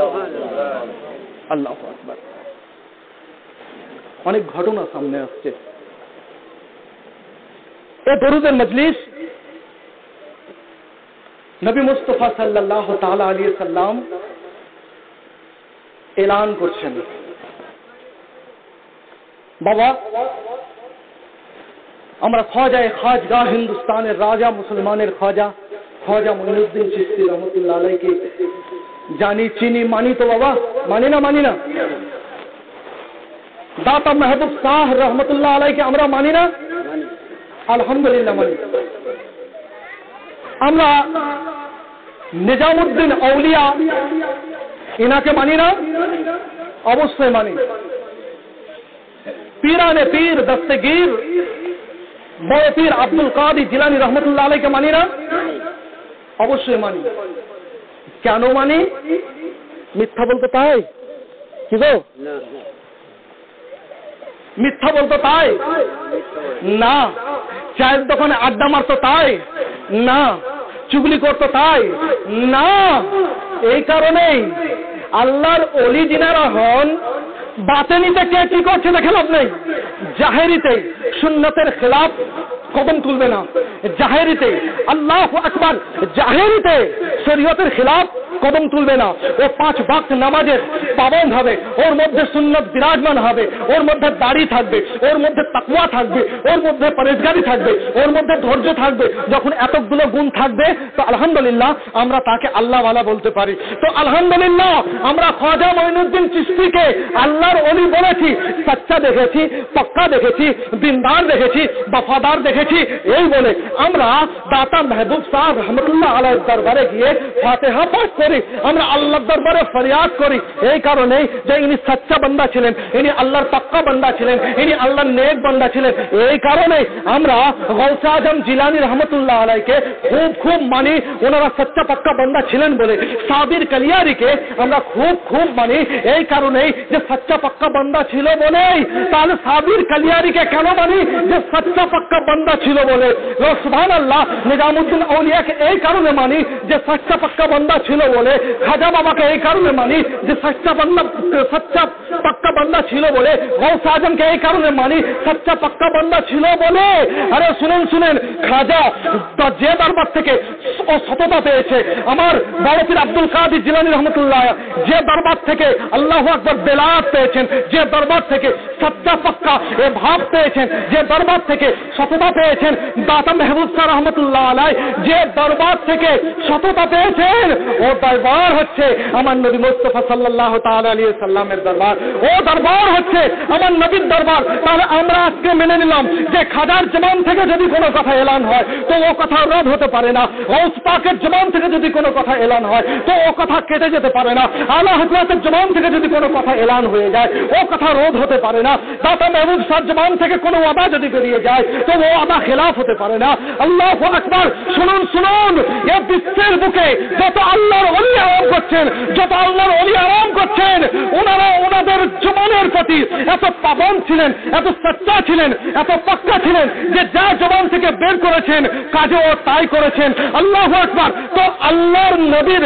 আল্লাহু আকবার। অনেক ঘটনা সামনে আসছে। এ দরুদের মজলিস নবী মুস্তাফা সাল্লাল্লাহু তাআলা আলাইহি সাল্লাম এলান করছেন, বাবা আমরা খাজগাহ হিন্দুস্তানের রাজা, মুসলমানের খাজা মুঈনুদ্দিন চিশতি রহমাতুল্লাহ আলাইহি জানি, চিনি, মানি তো বাবা, মানি না? দাতা মেহবুব শাহ রহমতুল্লাহ আলাইকে আমরা মানি না? আলহামদুলিল্লাহ মানি। আমরা নিজামুদ্দিন আউলিয়া ইনাকে মানি না? অবশ্যই মানি। পীরানে পীর দস্তগীর বড় পীর আব্দুল কাদের জিলানী রহমতুল্লাহ আলাইকে মানি না? অবশ্যই মানি। কেন মানি? মিথ্যা বলতে তাই কি গো? মিথ্যা বলতো তাই না? চায়ের দোকানে আড্ডা মারতো তাই না? চুগলি করতো তাই না? এই কারণেই আল্লাহর ওলি যিনারা হন, বাতেনিতে কে কি করছে দেখে লাভ নেই, জাহেরিতে সুন্নতের খেলাফ কদম তুলবে না, জাহেরিতে আল্লাহু আকবার, জাহেরিতে শরীয়তের খেলাফ কদম তুলবে না। ও 5 ওয়াক্ত নামাজের পাবন্দ হবে, ওর মধ্যে সুন্নত বিরাজমান হবে, ওর মধ্যে দাড়ি থাকবে, ওর মধ্যে তাকওয়া থাকবে, ওর মধ্যে পরেজগারি থাকবে, ওর মধ্যে ধৈর্য থাকবে। যখন এতগুলো গুণ থাকবে তো আলহামদুলিল্লাহ আমরা তাকে আল্লাহওয়ালা বলতে পারি। তো আলহামদুলিল্লাহ আমরা খাজা মুঈনুদ্দিন চিশতিকে আল্লাহর ওলি বলেছি, সচ্চা দেখেছি, পাক্কা দেখেছি, দিনদার দেখেছি, বফাদার দেখেছি। এই বলে আমরা দাতা মেহবুব শাহ রহমতুল্লাহ আলাইহির দরবারে গিয়ে ফাতিহা পাঠ করি, আমরা আল্লাহর দরবারে ফরিয়াদ করি এই কারণেই যে ইনি সচ্চা বান্দা ছিলেন, ইনি আল্লাহর পাক্কা বান্দা ছিলেন, ইনি আল্লাহর নেক বান্দা ছিলেন। এই কারণে আমরা গৌসে আজম জিলানী রহমতুল্লাহ আলাইকে খুব মানি, ওনারা সচ্চা পাক্কা বান্দা ছিলেন বলে। সাবির কালিয়ারিকে আমরা খুব মানি এই কারণেই যে সচ্চা পাক্কা বান্দা ছিল বলেই। তাহলে সাবির কালিয়ারিকে কেন মানি? যে সচ্চা পাক্কা বান্দা ছিল বলে। সুবহানাল্লাহ। নিজামুদ্দিন আউলিয়াকে এই কারণে মানি যে সচ্চা পাক্কা বান্দা ছিল বলে। খাজা বাবাকে এই কারণে মানি যে সচ্চা পাক্কা বান্দা ছিল বলে। গৌসে আজমকে এই কারণে মানি সচ্চা পাক্কা বান্দা ছিল বলে। আরে শুনেন, খাজা যে দরবার থেকে সততা পেয়েছে, আমার বড় পীর আব্দুল কাদের জিলানী রহমতুল্লাহ যে দরবার থেকে আল্লাহু আকবার বেলায়েত পেয়েছেন, যে দরবার থেকে সচ্চা পাক্কা এ ভাব পেয়েছেন, যে দরবার থেকে সততা পেয়েছেন, দাতা মেহবুব শাহ রহমতুল্লাহ আলাই যে দরবার থেকে সততা পেয়েছেন, ও দরবার হচ্ছে আমার নবী মুস্তাফা সাল্লাল্লাহু তাআলা আলাইহি সাল্লামের দরবার। ও দরবার হচ্ছে আমার নবীর দরবার। তাহলে আমরা আজকে মেনে নিলাম যে খাজার জবান থেকে যদি কোনো কথা এলান হয় তো ও কথা রদ হতে পারে না। গৌস পাকের জবান থেকে যদি কোনো কথা এলান হয় তো ও কথা কেটে যেতে পারে না। আলা হযরতের জবান থেকে যদি কোনো কথা এলান হয়ে যায় ও কথা রোধ হতে পারে না। দাতা মেহবুব শাহ জবান থেকে কোনো ওয়াদা যদি বেরিয়ে যায় তো ও ওয়াদা খেলাফ হতে পারে না। আল্লাহু আকবার। শুনুন, এ বিশ্বের বুকে যত আল্লাহর ওলি আরাম করছেন, ওনারা ওনাদের জবানের প্রতি এত পাবন ছিলেন, এত সচ্চা ছিলেন, এত পাক্কা ছিলেন যে যা জবান থেকে বের করেছেন কাজেও তাই করেছেন। আল্লাহু আকবার। তো আল্লাহর নবীর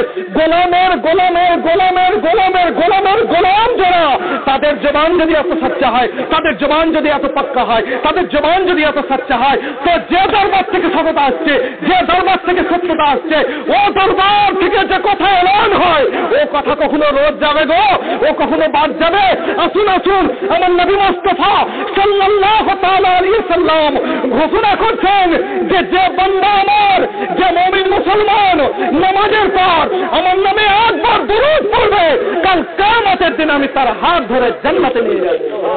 গোলাম যারা, তাদের জবান যদি এত সচ্চা হয়, তাদের জবান যদি এত পাক্কা হয়, তাদের জবান যদি এত সচ্চা হয়, তো যে দরবার থেকে সততা আসছে, যে দরবার থেকে সত্যতা আসছে, ও দরবার থেকে যে কথা এলান হয় ও কথা কখনো রোজ যাবে গো, ও কখনো বাদ যাবে? আসুন আমার নবী মুস্তাফা সাল্লাল্লাহু তাআলা আলাইহি সাল্লাম ঘোষণা করছেন যে বান্দা আমার, যে মুমিন মুসলমান নামাজের পর আমার নামে একবার দুরূদ পড়বে, কাল কিয়ামতের দিন আমি তার হাত ধরে জান্নাতে নিয়ে যাব।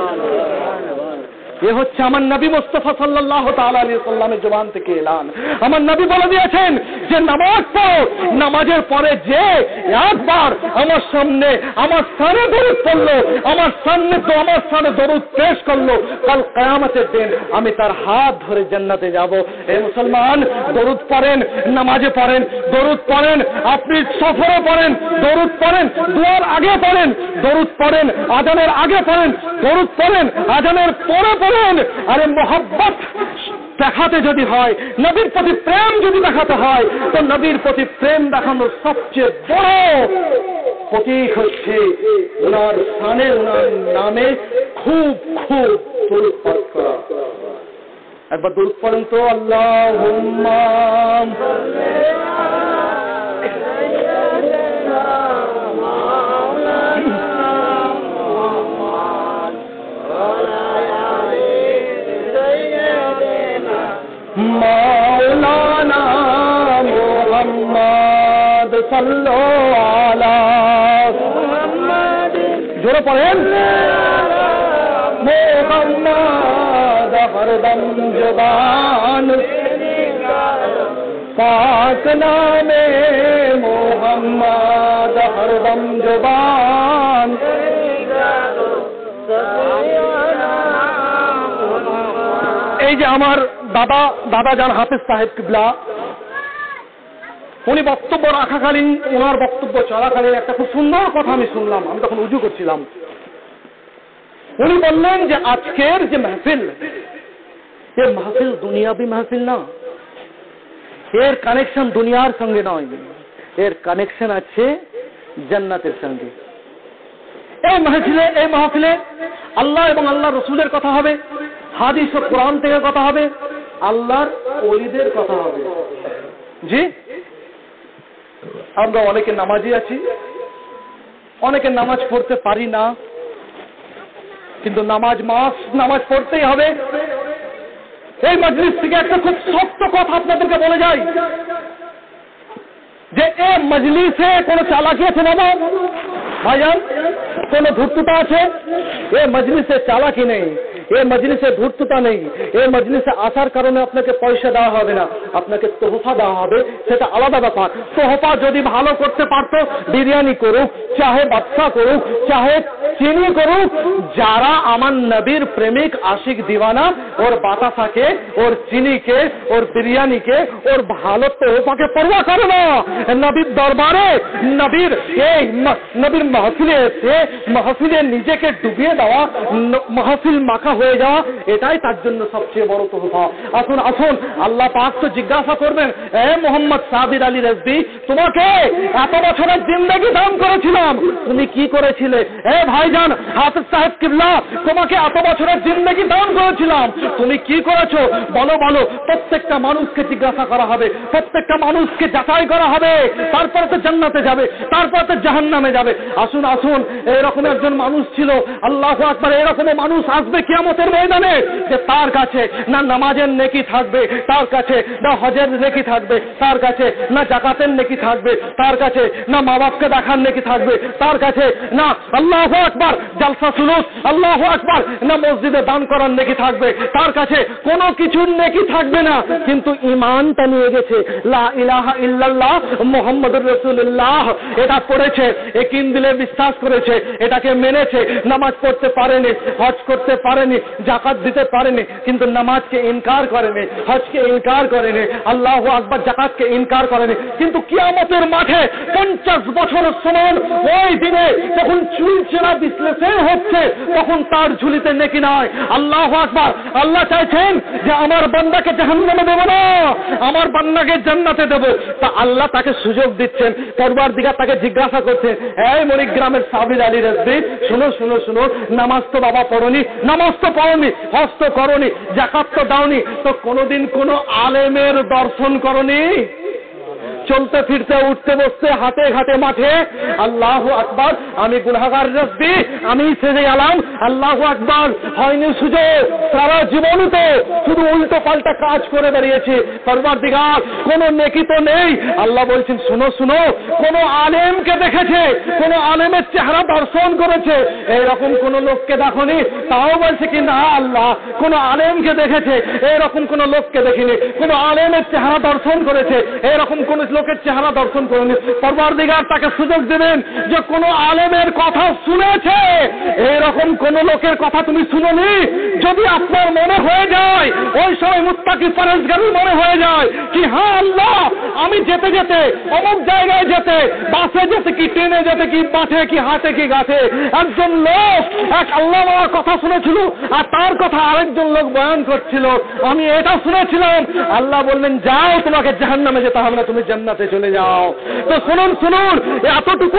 এ হচ্ছে আমার নবী মুস্তাফা সাল্লাল্লাহু তাআলা আলাইহি সাল্লামের জবান থেকে এলান। আমার নবী বলে দিয়েছেন যে নামাজ পড়ো, নামাজের পরে যে একবার আমার সামনে আমার সামনে দরুদ পড়লো, আমার সামনে দরুদ পেশ করলো, কাল কিয়ামতের দিন আমি তার হাত ধরে জান্নাতে যাব। এই মুসলমান, দরুদ পড়েন, নামাজে পড়েন, দরুদ পড়েন, আপনি সফরে পড়েন, দরুদ পড়েন, দুয়ার আগে পড়েন, দরুদ পড়েন, আজানের আগে পড়েন, দরুদ পড়েন, আজানের পরে পড়েন। আরে মোহাব্বত দেখাতে যদি হয়, নবীর প্রতি প্রেম যদি দেখাতে হয়, তো নবীর প্রতি প্রেম দেখানোর সবচেয়ে বড় প্রতীক হচ্ছে ওনার স্থানে, ওনার নামে খুব দরুদ পাঠ করা। একবার দরুদ পড়েন তো, আল্লাহুম্মা মাওলানা মুহাম্মদ সাল্লাল্লাহু আলা মুহাম্মদ, জোরে পড়েন, মুহাম্মদ হরদম জবান, পাক নামে মুহাম্মদ হরদম জবান। এই যে আমার দাদা যান হাফেজ সাহেব কিবলা, উনি বক্তব্য রাখাকালীন, ওনার বক্তব্য চলাকালীন একটা খুব সুন্দর কথা আমি শুনলাম। আমি তখন উজু করছিলাম। উনি বললেন যে আজকের যে মাহফিল, এ মাহফিল দুনিয়াবি মাহফিল না, এর কানেকশন দুনিয়ার সঙ্গে নয়, এর কানেকশন আছে জান্নাতের সঙ্গে। এই মাহফিলে আল্লাহ এবং আল্লাহ রসুলের কথা হবে, হাদিস ও কোরআন থেকে কথা হবে, আল্লাহর ওলিদের কথা হবে। জি, আমরা অনেকে নামাজি আছি, অনেকে নামাজ পড়তে পারি না, কিন্তু নামাজ পড়তেই হবে। এই মজলিস থেকে একটা খুব শক্ত কথা আপনাদেরকে বলে যাই যে এ মজলিসে কোনো চালাকি আছে বাবা ভাইজান, কোনো ধূর্ততা আছে? এ মজলিসে চালাকি নেই, এই মজলিসে ধূর্ততা নেই, এই মজলিসে আসার কারণে আপনাকে পয়সা দেওয়া হবে না, আপনাকে তোহফা দেওয়া হবে, সেটা আলাদা ব্যাপার। তোহফা যদি ভালো করতে পারতো, বিরিয়ানি করুক, চাহে বাদশা করুক, চাহে চিনি করুক, যারা আমার নবীর প্রেমিক আশিক দিওয়ানা, ওর বাতাসাকে, ওর চিনিকে, ওর বিরিয়ানিকে, ওর ভালো তোহফাকে পরোয়া করে না। নবীর দরবারে, নবীর এই নবীর মাহফিলে এসে মাহফিলে নিজেকে ডুবিয়ে দেওয়া, মাহফিল মাখা হয়ে যাওয়া, এটাই তার জন্য সবচেয়ে বড় তোহফা। আসুন আসুন, আল্লাহ পাক তো জিজ্ঞাসা করবেন, এ মোহাম্মদ সাবির আলী রিজভী, তোমাকে এত বছরের জিন্দেগি দান করেছিলাম, তুমি কি করেছিলে? এ ভাইজান হাফেজ সাহেব কিবলা, তোমাকে এত বছরের জিন্দেগি দান করেছিলাম, তুমি কি করেছো? বলো বলো। প্রত্যেকটা মানুষকে জিজ্ঞাসা করা হবে, প্রত্যেকটা মানুষকে যাচাই করা হবে, তারপরে তো জান্নাতে যাবে, তারপরে তো জাহান্নামে যাবে। আসুন আসুন, এরকম একজন মানুষ ছিল, আল্লাহু আকবার, এরকম মানুষ আসবে কিয়ামতের ময়দানে যে তার কাছে না নামাজের নেকি থাকবে, তার কাছে না হজের নেকি থাকবে, তার কাছে না যাকাতের নেকি থাকবে, তার কাছে না মা বাপকে দেখার নেকি থাকবে, তার কাছে না আল্লাহু আকবার জালসা সুলুস, আল্লাহু আকবার না মসজিদে দান করার নেকি থাকবে, তার কাছে কোনো কিছুর নেকি থাকবে না। কিন্তু ঈমানটা নিয়ে গেছে, লা ইলাহা ইল্লাল্লাহ মুহাম্মাদুর রাসূলুল্লাহ, এটা পড়েছে, একিন দিলে বিশ্বাস করেছে, এটাকে মেনেছে, নামাজ পড়তে পারেনি, হজ করতে পারেনি, যাকাত দিতে পারেনি, কিন্তু নামাজকে ইনকার করেনি, হজকে ইনকার করেনি, আল্লাহু আকবার যাকাতকে ইনকার করেনি। কিন্তু কিয়ামতের মাঠে 50 বছরের সমান ওই দিনে যখন চুলচেরা বিশ্লেষণ হচ্ছে, তখন তার ঝুলিতে নেকি নয়। আল্লাহু আকবার, আল্লাহ চাইছেন যে আমার বান্দাকে জাহান্নামে দেব না, আমার বান্দাকে জান্নাতে দেব। তা আল্লাহ তাকে সুযোগ দিচ্ছেন, পরওয়ারদিগার তাকে জিজ্ঞাসা করছে, এই মণিগ্রামের সাবির আলী রিজভী, শুনো শুনো শুনো, নামাজ তো বাবা পড়নি, নামাজ তো পড়নি, হজ তো করনি, যাকাত তো দাওনি, তো কোনোদিন কোনো আলেমের দর্শন করনি? চলতে ফিরতে উঠতে বসতে হাতে ঘাটে মাঠে আল্লাহু আকবার, আমি গুনাহগার রিজভী, আমি সেজে গেলাম, আল্লাহু আকবার, হয়নি সুযোগ, সারা জীবন তো শুধু উল্টো পাল্টা কাজ করে বেরিয়েছি, পরওয়ারদিগার কোনো নেকি তো নেই। আল্লাহ বলছেন, শুনো শুনো, কোন আলেমকে দেখেছে, কোন আলেমের চেহারা দর্শন করেছে, এইরকম কোন লোককে দেখনি? তাও বলছে কি না আল্লাহ, কোন আলেমকে দেখেছে, এরকম কোন লোককে দেখিনি, কোন আলেমের চেহারা দর্শন করেছে, এরকম কোন লোকের চেহারা দর্শন করেনি। পরওয়ারদিগার তাকে সুযোগ দেবেন যে কোন আলেমের কথা শুনেছে, এরকম কোন লোকের কথা তুমি শুনোনি? যদি আপনার মনে হয়ে যায়, ওই সময় মুত্তাকি পরহেজগার মনে হয়ে যায় কি হ্যাঁ আল্লাহ, আমি যেতে যেতে অমুক জায়গায় যেতে, বাসে যেতে কি ট্রেনে যেতে কি মাঠে কি হাটে কি গাছে, একজন লোক এক আল্লাহ বাবার কথা শুনেছিল, আর তার কথা আরেকজন লোক বয়ান করছিল, আমি এটা শুনেছিলাম। আল্লাহ বললেন, যাও, তোমাকে জাহান্নামে যেতে হবে না, তুমি জান্নাতে চলে যাও। তো শুনুন শুনুন, এতটুকু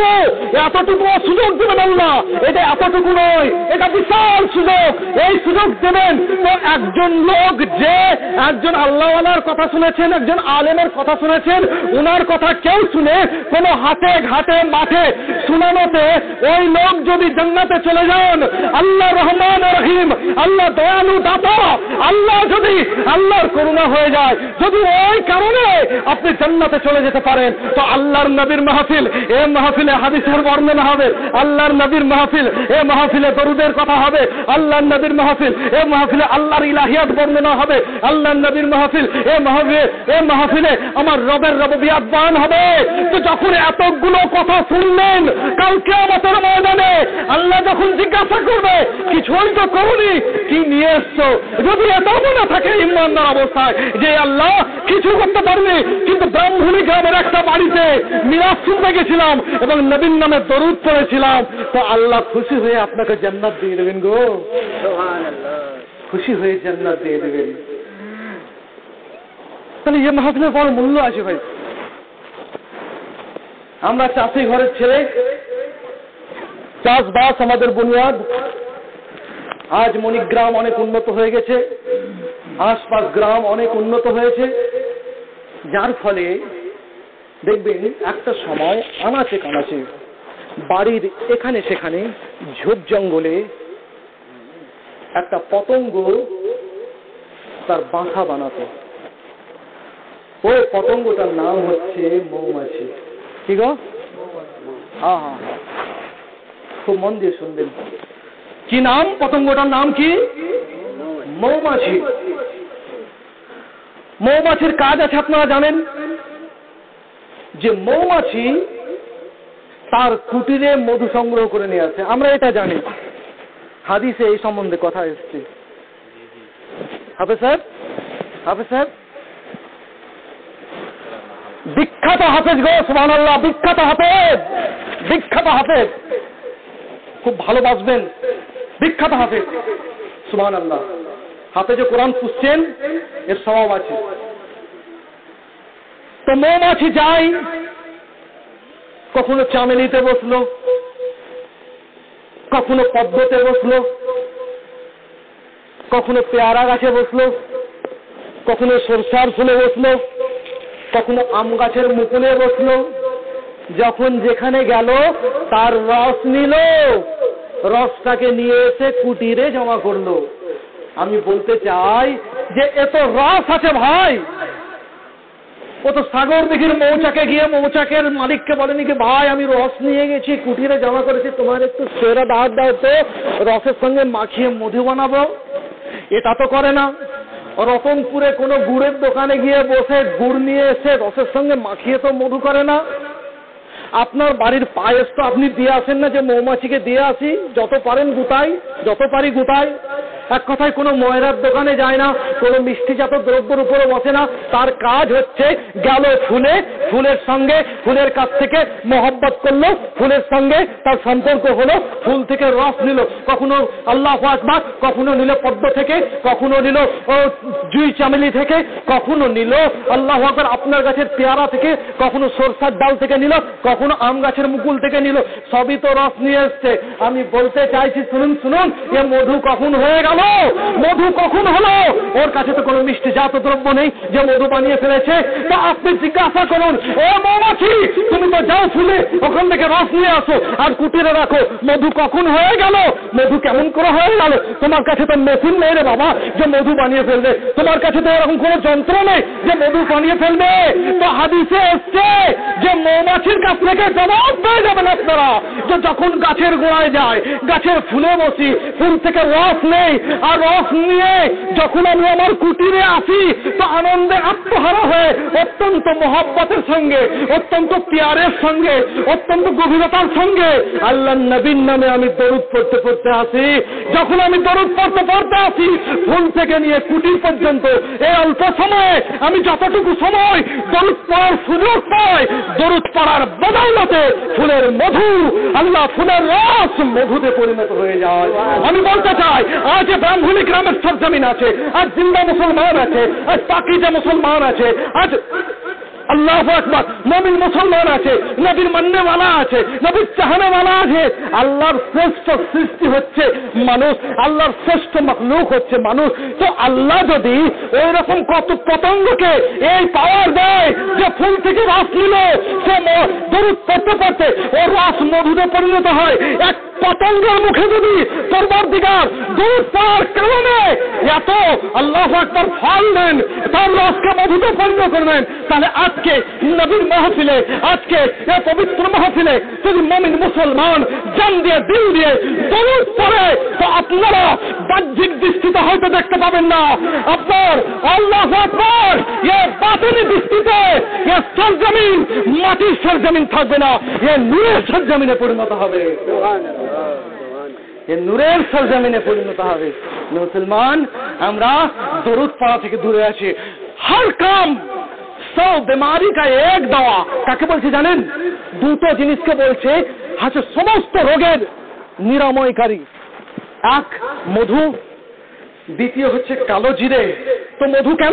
সুযোগ দেবেন আল্লাহ, এটা এতটুকু নয়, এটা বিশাল সুযোগ। এই সুযোগ দেবেন তো একজন লোক যে একজন আল্লাহওয়ালার কথা শুনেছেন, একজন আলেমের কথা শুনেছেন, উনার কথা কেউ শুনে কোন হাতে ঘাটে মাঠে শুনানোতে ওই লোক যদি জান্নাতে চলে যান, আল্লাহ রহমান রহিম, আল্লাহ দয়ালু দাতা, আল্লাহ যদি আল্লাহর করুণা হয়ে যায়, যদি ওই কারণে আপনি জান্নাতে চলে যেতে পারেন, তো আল্লাহর নবীর মাহফিল, এ মাহফিলে হাদিসের বর্ণনা হবে, আল্লাহর নবীর মাহফিল, এ মাহফিলে দরুদের কথা হবে, আল্লাহর নবীর মাহফিল, এ মাহফিলে আল্লাহর ইলাহিয়াত বর্ণনা হবে, আল্লাহর নবীর মাহফিল, এ মাহফিলে আমার রবের রববিয়াত বয়ান হবে। তো যখন এতগুলো কথা শুনলেন, কাল কিয়ামতের ময়দানে আল্লাহ যখন জিজ্ঞাসা করবে, কিছুই তো করুনি, কি নিয়ে এসছো? যদি এত মনে থাকে ইমানদার অবস্থায় যে আল্লাহ কিছু করতে পারিনি, কিন্তু ব্রাহ্মণী গ্রামের একটা বাড়িতে মিরাজ শুনতে গেছিলাম এবং নবীর নামে দরুদ পড়েছিলাম, তো আল্লাহ খুশি হয়ে আপনাকে জান্নাত দিয়ে দেবেন গো, খুশি হয়ে জান্নাত দিয়ে দেবেন। তাহলে এই মাহফিলের বড় মূল্য আছে ভাই। আমরা চাষি ঘরের ছেলে, চাষবাস আমাদের বুনিয়াদ। আজ মণিগ্রাম অনেক উন্নত হয়ে গেছে, আশপাশ গ্রাম অনেক উন্নত হয়েছে, যার ফলে দেখবেন একটা সময় আনাচে কানাচে বাড়ির এখানে সেখানে ঝোপ জঙ্গলে একটা পতঙ্গ তার বাসা বানাতো। ওই পতঙ্গটার নাম হচ্ছে মৌমাছি। কি গো? হ্যাঁ হ্যাঁ হ্যাঁ, খুব মন দিয়ে শুনবেন। কি নাম পতঙ্গটার নাম? কি? মৌমাছির কাজ আছে আপনারা জানেন যে মৌমাছি তার কুটিরে মধু সংগ্রহ করে নিয়ে আসে, আমরা এটা জানি, হাদিসে এই সম্বন্ধে কথা এসছে। হাফেজ সাহেব বিখ্যাত হাফেজ গো, সুবহানাল্লাহ, বিখ্যাত হাফেজ, খুব ভালো বাসবেন, বিখ্যাত হাফেজ, সুবহানাল্লাহ। হাফেজে কোরআন পুষছেন, এর স্বভাব আছে। তো মৌমাছি যায়, কখনো চামেলিতে বসলো, কখনো পদ্মতে বসলো, কখনো পেয়ারা গাছে বসলো, কখনো সরষার ফুলে বসলো, কখনো আম গাছের মুকুলে বসলো। যখন যেখানে গেল তার রস নিল, রসটাকে নিয়ে এসে কুটিরে জমা করলো। আমি বলতে চাই যে এত রস আছে ভাই, ও তো সাগর দিঘির মৌচাকে গিয়ে মৌচাকের মালিককে বলেনি কি ভাই আমি রস নিয়ে গেছি, কুটিরে জমা করেছি, তোমার একটু সেরা দাঁত দাও তো, রসের সঙ্গে মাখিয়ে মধু বানাবো। এটা তো করে না। রতনপুরে কোনো গুড়ের দোকানে গিয়ে বসে গুড় নিয়ে এসে রসের সঙ্গে মাখিয়ে তো মধু করে না। আপনার বাড়ির পায়েস তো আপনি দিয়ে আসেন না যে মৌমাছিকে দিয়ে আসি, যত পারেন গুটাই, যত পারি গুটাই। এক কথায় কোনো ময়রার দোকানে যায় না, কোনো মিষ্টিজাত দ্রব্যের উপরে বসে না। তার কাজ হচ্ছে গেল ফুলে, ফুলের সঙ্গে ফুলের কাছ থেকে মহব্বত করলো, ফুলের সঙ্গে তার সম্পর্ক হলো, ফুল থেকে রস নিল, কখনো আল্লাহু আকবার, কখনো নিল পদ্ম থেকে, কখনো নিল জুই চামেলি থেকে, কখনো নিল আল্লাহু আকবার আপনার গাছের পেয়ারা থেকে, কখনো সরষার ডাল থেকে নিল, কখনো আম গাছের মুকুল থেকে নিল, সবই তো রস নিয়ে এসছে। আমি বলতে চাইছি শুনুন, এ মধু কখন হয়ে গেল, মধু কখন হলো? ওর কাছে তো কোনো মিষ্টি জাত দ্রব্য নেই যে মধু বানিয়ে ফেলেছে। তো আপনি জিজ্ঞাসা করুন, ও মৌমাছি তুমি তো যাও ফুলে ওখান থেকে রস নিয়ে আসো আর কুটিরে রাখো, মধু কখন হয়ে গেল? মধু কেমন করে হয়ে গেল? তোমার কাছে তো মেশিন নেই রে বাবা যে মধু বানিয়ে ফেলবে, তোমার কাছে তো এরকম কোনো যন্ত্র নেই যে মধু বানিয়ে ফেলবে। তো হাদিসে এসছে যে মৌমাছির কাছ থেকে জবাব পেয়ে যাবেন আপনারা যে যখন গাছের গোড়ায় যায়, গাছের ফুলে বসি, ফুল থেকে রস নেই, আর রস নিয়ে যখন আমি আমার কুটিরে আসি তো আনন্দে আত্মহারা হয়ে অত্যন্ত মহব্বতের সঙ্গে, অত্যন্ত পিয়ারের সঙ্গে, অত্যন্ত গভীরতার সঙ্গে আল্লাহ নবীর নামে আমি দরুদ পড়তে আসি। যখন আমি দরুদ পড়তে আসি ফুল থেকে নিয়ে কুটির পর্যন্ত এই অল্প সময়ে আমি যতটুকু সময় দরুদ পড়ার সুযোগ পাই, দরুদ পড়ার বদৌলতে ফুলের মধু, আল্লাহ ফুলের রস মধুতে পরিণত হয়ে যায়। আমি বলতে চাই আজ ব্রাহ্মণী গ্রামের সরজমিন আছে, আজ জিন্দা মুসলমান আছে, আজ পাকিজা মুসলমান আছে, আজ আল্লাহু আকবার মুমিন মুসলমান আছে, নবীর মাননেওয়ালা আছে, নবীর চাহনেওয়ালা আছে। আল্লাহর শ্রেষ্ঠ সৃষ্টি হচ্ছে মানুষ, আল্লাহর শ্রেষ্ঠ মাখলুক হচ্ছে মানুষ। তো আল্লাহ যদি ওই রকম কত পতঙ্গকে এই পাওয়ার দেয় যে ফুল থেকে রস নিল, সে দরুদ পড়তে ও রস মধুতে পরিণত হয়, এক পতঙ্গের মুখে যদি পরবর্তীকার দরুদ পড়ার কারণে এত আল্লাহু আকবার ফল দেন, তার রসকে মধুতে পরিণত করবেন, তাহলে আজকে নবীর মাহফিলে, আজকে এই পবিত্র মাহফিলে যদি মুমিন মুসলমান জান দিয়ে দিল দিয়ে দরুদ পড়ে তো আপনারা বাহ্যিক দৃষ্টিতে হয়তো দেখতে পাবেন না, আপনার আল্লাহু আকবার এ বাতিনি দৃষ্টিতে এ সরজমিন মাটির সরজমিন থাকবে না, এ নূরের সরজমিনে পরিণত হবে, এ নূরের সরজমিনে পরিণত হবে। মুসলমান আমরা দরুদ পড়া থেকে দূরে আছি। হর কাম সব বিমারি কা এক দাওয়া কাকে বলছে জানেন? দুটো জিনিসকে বলছে হচ্ছে সমস্ত রোগের নিরাময়কারী। এক মধু, দ্বিতীয় হচ্ছে কালো জিরে। তো মধু কেন?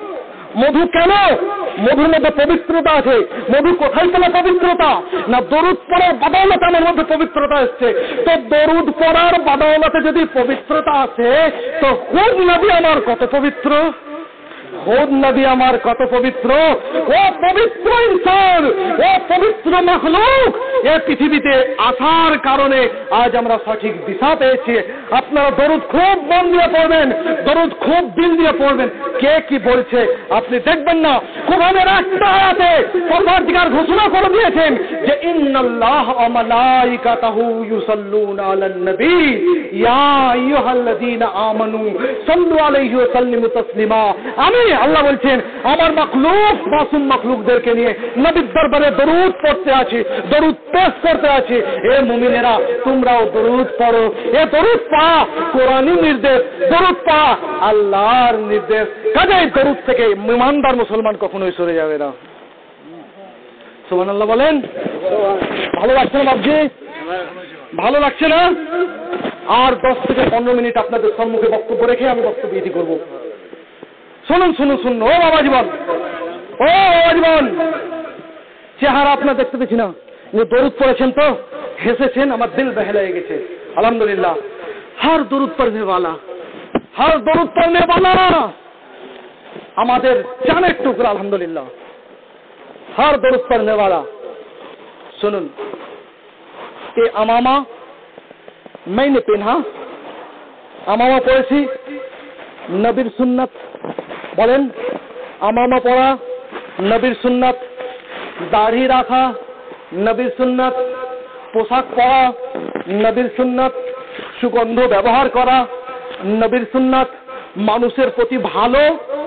মধুর মধ্যে পবিত্রতা আছে। মধু কোথায় পেল পবিত্রতা? না দরুদ পড়ার বদৌলতে আমার মধ্যে পবিত্রতা এসছে। তো দরুদ পড়ার বদৌলতে যদি পবিত্রতা আছে তো খুব নবী আমার কত পবিত্র, হুদ নবী আমার কত পবিত্র, ও পবিত্র ইনসান, ও পবিত্র মাখলুক, এই পৃথিবীতে আসার কারণে আজ আমরা সঠিক দিশা পেয়েছি। আপনারা দরুদ খুব মন দিয়ে পড়বেন, দরুদ খুব দিল দিয়ে পড়বেন। কে কি বলছে আপনি দেখবেন না, কোরআনের একটা আয়াতে পরবর্তীকার ঘোষণা করে দিয়েছেন যে ইন্নাল্লাহ ওয়া মালাইকাতাহু ইউসাল্লুনা আলান নবী ইয়া আইয়ুহাল্লাযীনা আমানু সাল্লু আলাইহি ওয়া সাল্লিমু তাসলিমা। আমি আল্লাহ বলছেন আমার মাখলুক মাসুম মাখলুকদেরকে নিয়ে নবীর দরবারে দরুদ পড়তে আছি, দরুদ পেশ করতে আছি। এ মুমিনেরা তোমরাও দরুদ পড়ো। এ দরুদ পা কোরআনী নির্দেশ, দরুদ পা আল্লাহর নির্দেশ। কাজেই দরুদ থেকে ইমানদার মুসলমান কখনোই সরে যাবে না। সুবহানাল্লাহ বলেন। ভালো লাগছে না বাবজি? ভালো লাগছে না? আর 10 থেকে 15 মিনিট আপনাদের সম্মুখে বক্তব্য রেখে আমি বক্তব্য ইতি করব। শুনুন শুনুন শুনুন, ও বাবা জীবন, ও বাবা জীবন, চেহারা আপনার দেখতে পেয়েছি না, দরুদ পড়েছেন তো হেসেছেন, আমার দিল বহলা হয়ে গেছে। আলহামদুলিল্লাহ। हर दरूद पढ़ने वाला, हर दरूद पढ़ने वाला हमारे जाने टुकड़ा। अल्हम्दुलिल्लाह। हर दरूद पढ़ने वाला। सुनुन, ये अमामा मैंने पहना, अमामा पढ़ेছি নবীর সুন্নাত। বলেন, আমামা পড়া নবীর সুন্নাত, দাড়ি রাখা নবীর সুন্নাত, পোশাক পরা নবীর সুন্নাত, সুগন্ধ ব্যবহার করা নবীর সুন্নাত, মানুষের প্রতি ভালো,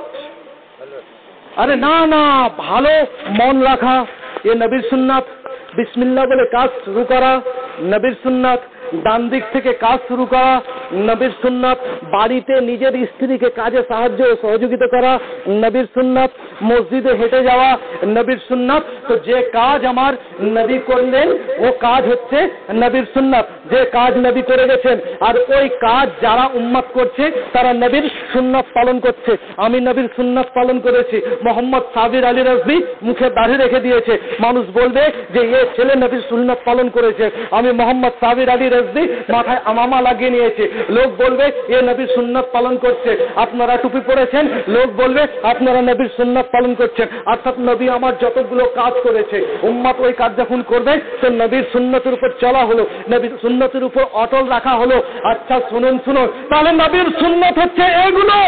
আরে না না ভালো মন রাখা এ নবীর সুন্নাত, বিসমিল্লাহ বলে কাজ শুরু করা নবীর সুন্নাত, ডান দিক থেকে কাজ শুরু করা নবীর সুন্নাত, বাড়িতে নিজের স্ত্রীকে কাজে সাহায্য ও সহযোগিতা করা নবীর সুন্নাত, মসজিদে হেঁটে যাওয়া নবীর সুন্নাত। তো যে কাজ আমার নবী করলেন ও কাজ হচ্ছে নবীর সুন্নাত, যে কাজ নবী করে গেছেন, আর ওই কাজ যারা উম্মত করছে তারা নবীর সুন্নাত পালন করছে। আমি নবীর সুন্নাত পালন করেছি। মোহাম্মদ সাবির আলী রাজভী মুখে দাড়ি রেখে দিয়েছে, মানুষ বলবে যে এ ছেলে নবীর সুন্নাত পালন করেছে। আমি মোহাম্মদ সাবির আলী রাজভী মাথায় আমামা লাগিয়ে নিয়েছে, লোক বলবে এ নবীর সুন্নাত পালন করছে। আপনারা টুপি পরেছেন, লোক বলবে আপনারা নবীর সুন্নাত পালন করছেন। অর্থাৎ নবী আমার যতগুলো কাজ করেছে উম্মত ওই কাজ যখন করবে তো নবীর সুন্নতের উপর চলা হলো, নবীর সুন্নতের উপর অটল রাখা হলো। আচ্ছা শুনুন শুনুন, তাহলে নবীর সুন্নত হচ্ছে এগুলো।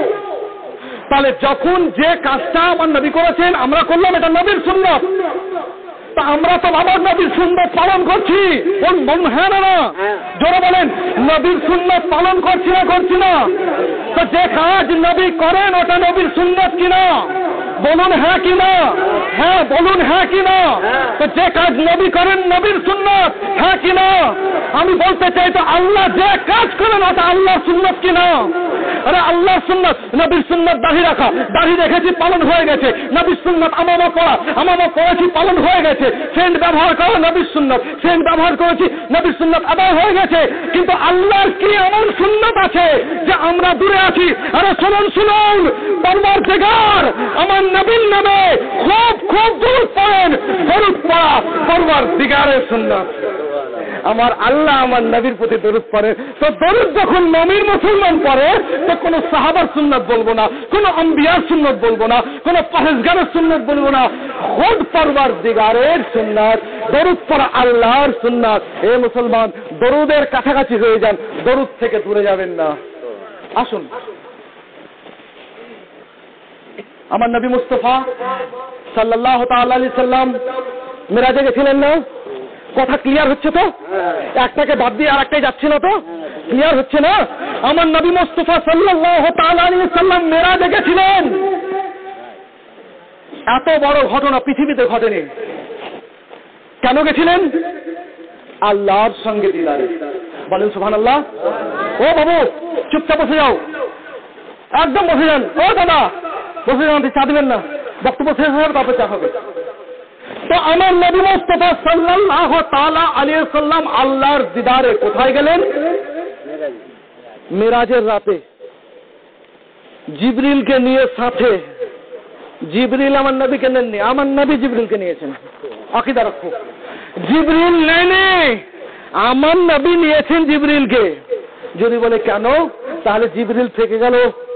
তাহলে যখন যে কাজটা আমার নবী করেছেন আমরা করলাম, এটা নবীর সুন্নত। তা আমরা তো আমার নবীর সুন্নত পালন করছি, বলুন হ্যাঁ না না, জোরে বলেন নবীর সুন্নত পালন করছি না করছি না? তো যে কাজ নবী করেন ওটা নবীর সুন্নত কিনা? বলুন হ্যাঁ কিনা? হ্যাঁ বলুন হ্যাঁ কিনা? তো যে কাজ নবী করেন নবীর সুন্নত, হ্যাঁ কিনা? আমি বলতে চাই তো আল্লাহ যে কাজ করেন ওটা আল্লাহর সুন্নত কিনা? আরে আল্লাহর সুন্নত, নবীর সুন্নত দাড়ি রাখা, দাড়ি রেখেছি পালন হয়ে গেছে। নবীর সুন্নত আমামা পড়া, আমামা পড়েছি পালন হয়ে গেছে। সেন্ট ব্যবহার করা নবীর সুন্নত, সেন্ট ব্যবহার করেছি নবীর সুন্নত আদায় হয়ে গেছে। কিন্তু আল্লাহর কি এমন সুন্নত আছে যে আমরা দূরে আছি? আরে শুনুন শুনুন, পরওয়ারদিগার আমার নবীর নামে খুব খুব দরুদ পড়েন, দরুদ পড়া পরওয়ারদিগারের সুন্নত। আমার আল্লাহ আমার নবীর প্রতি দরুদ পড়ে। তো দরুদ যখন নবীর মুসলমান পড়ে তো কোনো সাহাবার সুন্নত বলবো না, কোনো আম্বিয়ার সুন্নত বলবো না, কোনো পরহেজগারের সুন্নত বলবো না, খুদ পরওয়ারদিগারের সুন্নাত, দরুদ পড়া আল্লাহর সুন্নাত। এ মুসলমান দরুদের কাছাকাছি হয়ে যান, দরুদ থেকে দূরে যাবেন না। আসুন, আমার নবী মুস্তাফা সাল্লাল্লাহু তাআলা আলাইহি সাল্লাম মিরাজে গেছিলেন না? কথা ক্লিয়ার হচ্ছে তো? একটাকে বাদ দিয়ে আরেকটাই যাচ্ছে না তো? ক্লিয়ার হচ্ছে না? আমার নবী মুস্তাফা সাল্লাল্লাহু তাআলা আলাইহি সাল্লাম মিরাজে গেছিলেন। এত বড় ঘটনা পৃথিবীতে ঘটেনি। কেন গেছিলেন? আল্লাহর সঙ্গে দিদারে। বলেন সুবহানাল্লাহ। ও বাবু চুপচাপ বসে যাও, একদম বসে যান। ও দাদা বসে যান, চা দিবেন না, বক্তব্য শেষ হয়ে তারপর চা হবে। তো আমার নবী মুস্তাফা সাল্লাল্লাহু তাআলা আলাইহি সাল্লাম আল্লাহর দিদারে কোথায় গেলেন? মিরাজের রাতে জিবরিলকে নিয়ে সাথে। জিবরিল আমার নবীকে নেননি, আমার নবী জিবরিলকে নিয়েছেন। আকীদা রাখো, জিবরিল নেয়নি, আমার নবী নিয়েছেন জিবরিলকে। যদি বলে কেন, তাহলে জিবরিল থেকে গেল,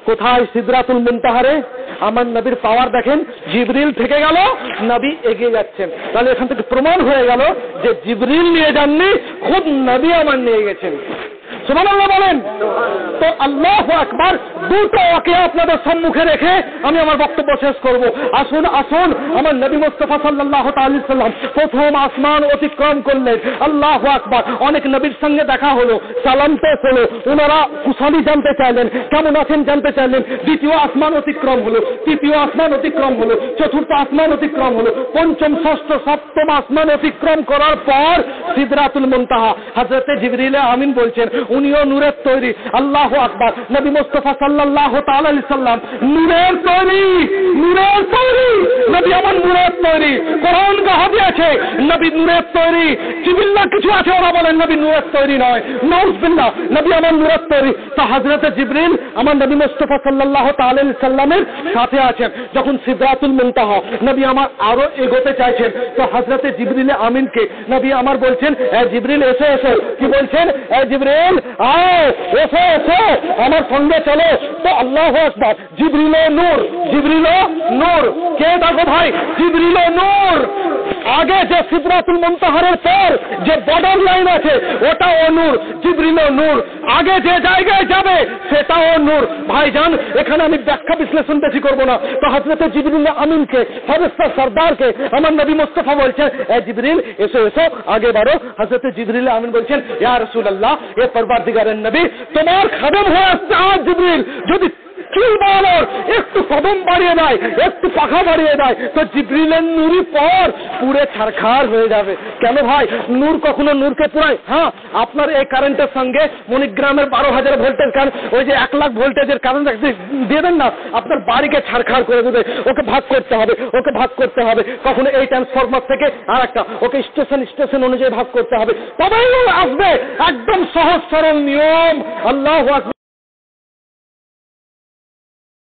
কোথায়? সিদরাতুল মুনতাহারে। আমার নবীর পাওয়ার দেখেন, জিবরিল থেকে গেল, নবী এগিয়ে যাচ্ছেন। তাহলে এখান থেকে প্রমাণ হয়ে গেল যে জিবরিল নিয়ে যাননি, খুব নবী আমার নিয়ে গেছেন। সুবহানাল্লাহ বলেন তো। আল্লাহু আকবার। দুটো ওয়াকিয়া আপনাদের সম্মুখে রেখে আমি আমার বক্তব্য শেষ করব। আসুন আসুন, আমার নবী মুস্তাফা সাল্লাল্লাহু তাআলা আলাইহি সাল্লাম প্রথম আসমান অতিক্রম করলেন। আল্লাহু আকবার। অনেক নবীর সঙ্গে দেখা হলো, সালাম পেশ হলো, ওনারা কুশলী জানতে চাইলেন, কেমন আছেন জানতে চাইলেন। দ্বিতীয় আসমান অতিক্রম হলো, তৃতীয় আসমান অতিক্রম হলো, চতুর্থ আসমান অতিক্রম হলো, পঞ্চম, ষষ্ঠ, সপ্তম আসমান অতিক্রম করার পর সিদরাতুল মুনতাহা হযরতে জিবরিল আমিন বলছেন, উনিও নূরের তৈরি। আল্লাহু আকবার। নবী মুস্তাফা সাল্লাল্লাহু তাআলা আলাইহি সাল্লাম নূরের তৈরি, নূরের তৈরি। নবী আমার নূরের তৈরি। কোরআন গাহা দিয়েছে নবী নূরের তৈরি। জিবরিল কিছু আছে ওরা বলেন নবী নূরের তৈরি নয়। নাউযুবিল্লাহ, নবী আমার নূরের তৈরি। তো হযরতে জিবরিল আমার নবী মুস্তাফা সাল্লাল্লাহু তাআলা আলাইহি সাল্লামের সাথে আছেন। যখন সিদরাতুল মুনতাহা নবী আমার আরো এগোতে চাইছেন, তো হযরতে জিবরিল আমিনকে নবী আমার বলছেন, এ জিবরিল এসো এসো। কি বলছেন? এ জিবরিল আও, এসো এসো, আমার সঙ্গে চলো। তো আল্লাহু আকবার। জিবরিল নূর, জিবরিল নূর। কে দেখো ভাই? জিবরিল নূর। আগে যে সিদরাতুল মুনতাহারের পর যে বর্ডার লাইন আছে ওটাও নূর, জিবরিল নূর। আগে যে জায়গায় যাবে সেটাও নূর। ভাইজান, এখানে আমি ব্যাখ্যা বিশ্লেষণ বেশি করবো না। তো হযরতে জিবরিল আমিনকে, ফেরেশতা সরদারকে আমার নবী মুস্তাফা বলছেন, এ জিবরিল এসো এসো, আগে বাড়ো। হযরতে জিবরিল আমিন বলছেন, ইয়া রাসূলুল্লাহ, এ পরওয়ারদিগারের নবী, তোমার খাদেম হয়ে আসছে আজ জিবরিল। যদি চুল বাড়ানোর একটু কদম বাড়িয়ে দেয়, একটু পাখা বাড়িয়ে দেয়, তো জিবরিলের নূরই পর পুরে ছারখার হয়ে যাবে। কেন ভাই? নূর কখনো নূরকে পুরায়? হ্যাঁ, আপনার এই কারেন্টের সঙ্গে মণিগ্রামের 12,000 ভোল্টেজ কারেন্ট, ওই যে 1 লাখ ভোল্টেজের কারেন্ট দিয়ে দেন না, আপনার বাড়িকে ছারখার করে দেবে। ওকে ভাগ করতে হবে, ওকে ভাগ করতে হবে। কখনো এই ট্রান্সফরমার থেকে আর একটা, ওকে স্টেশন স্টেশন অনুযায়ী ভাগ করতে হবে, তবেই আসবে। একদম সহজ সরল নিয়ম। আল্লাহু আকবার।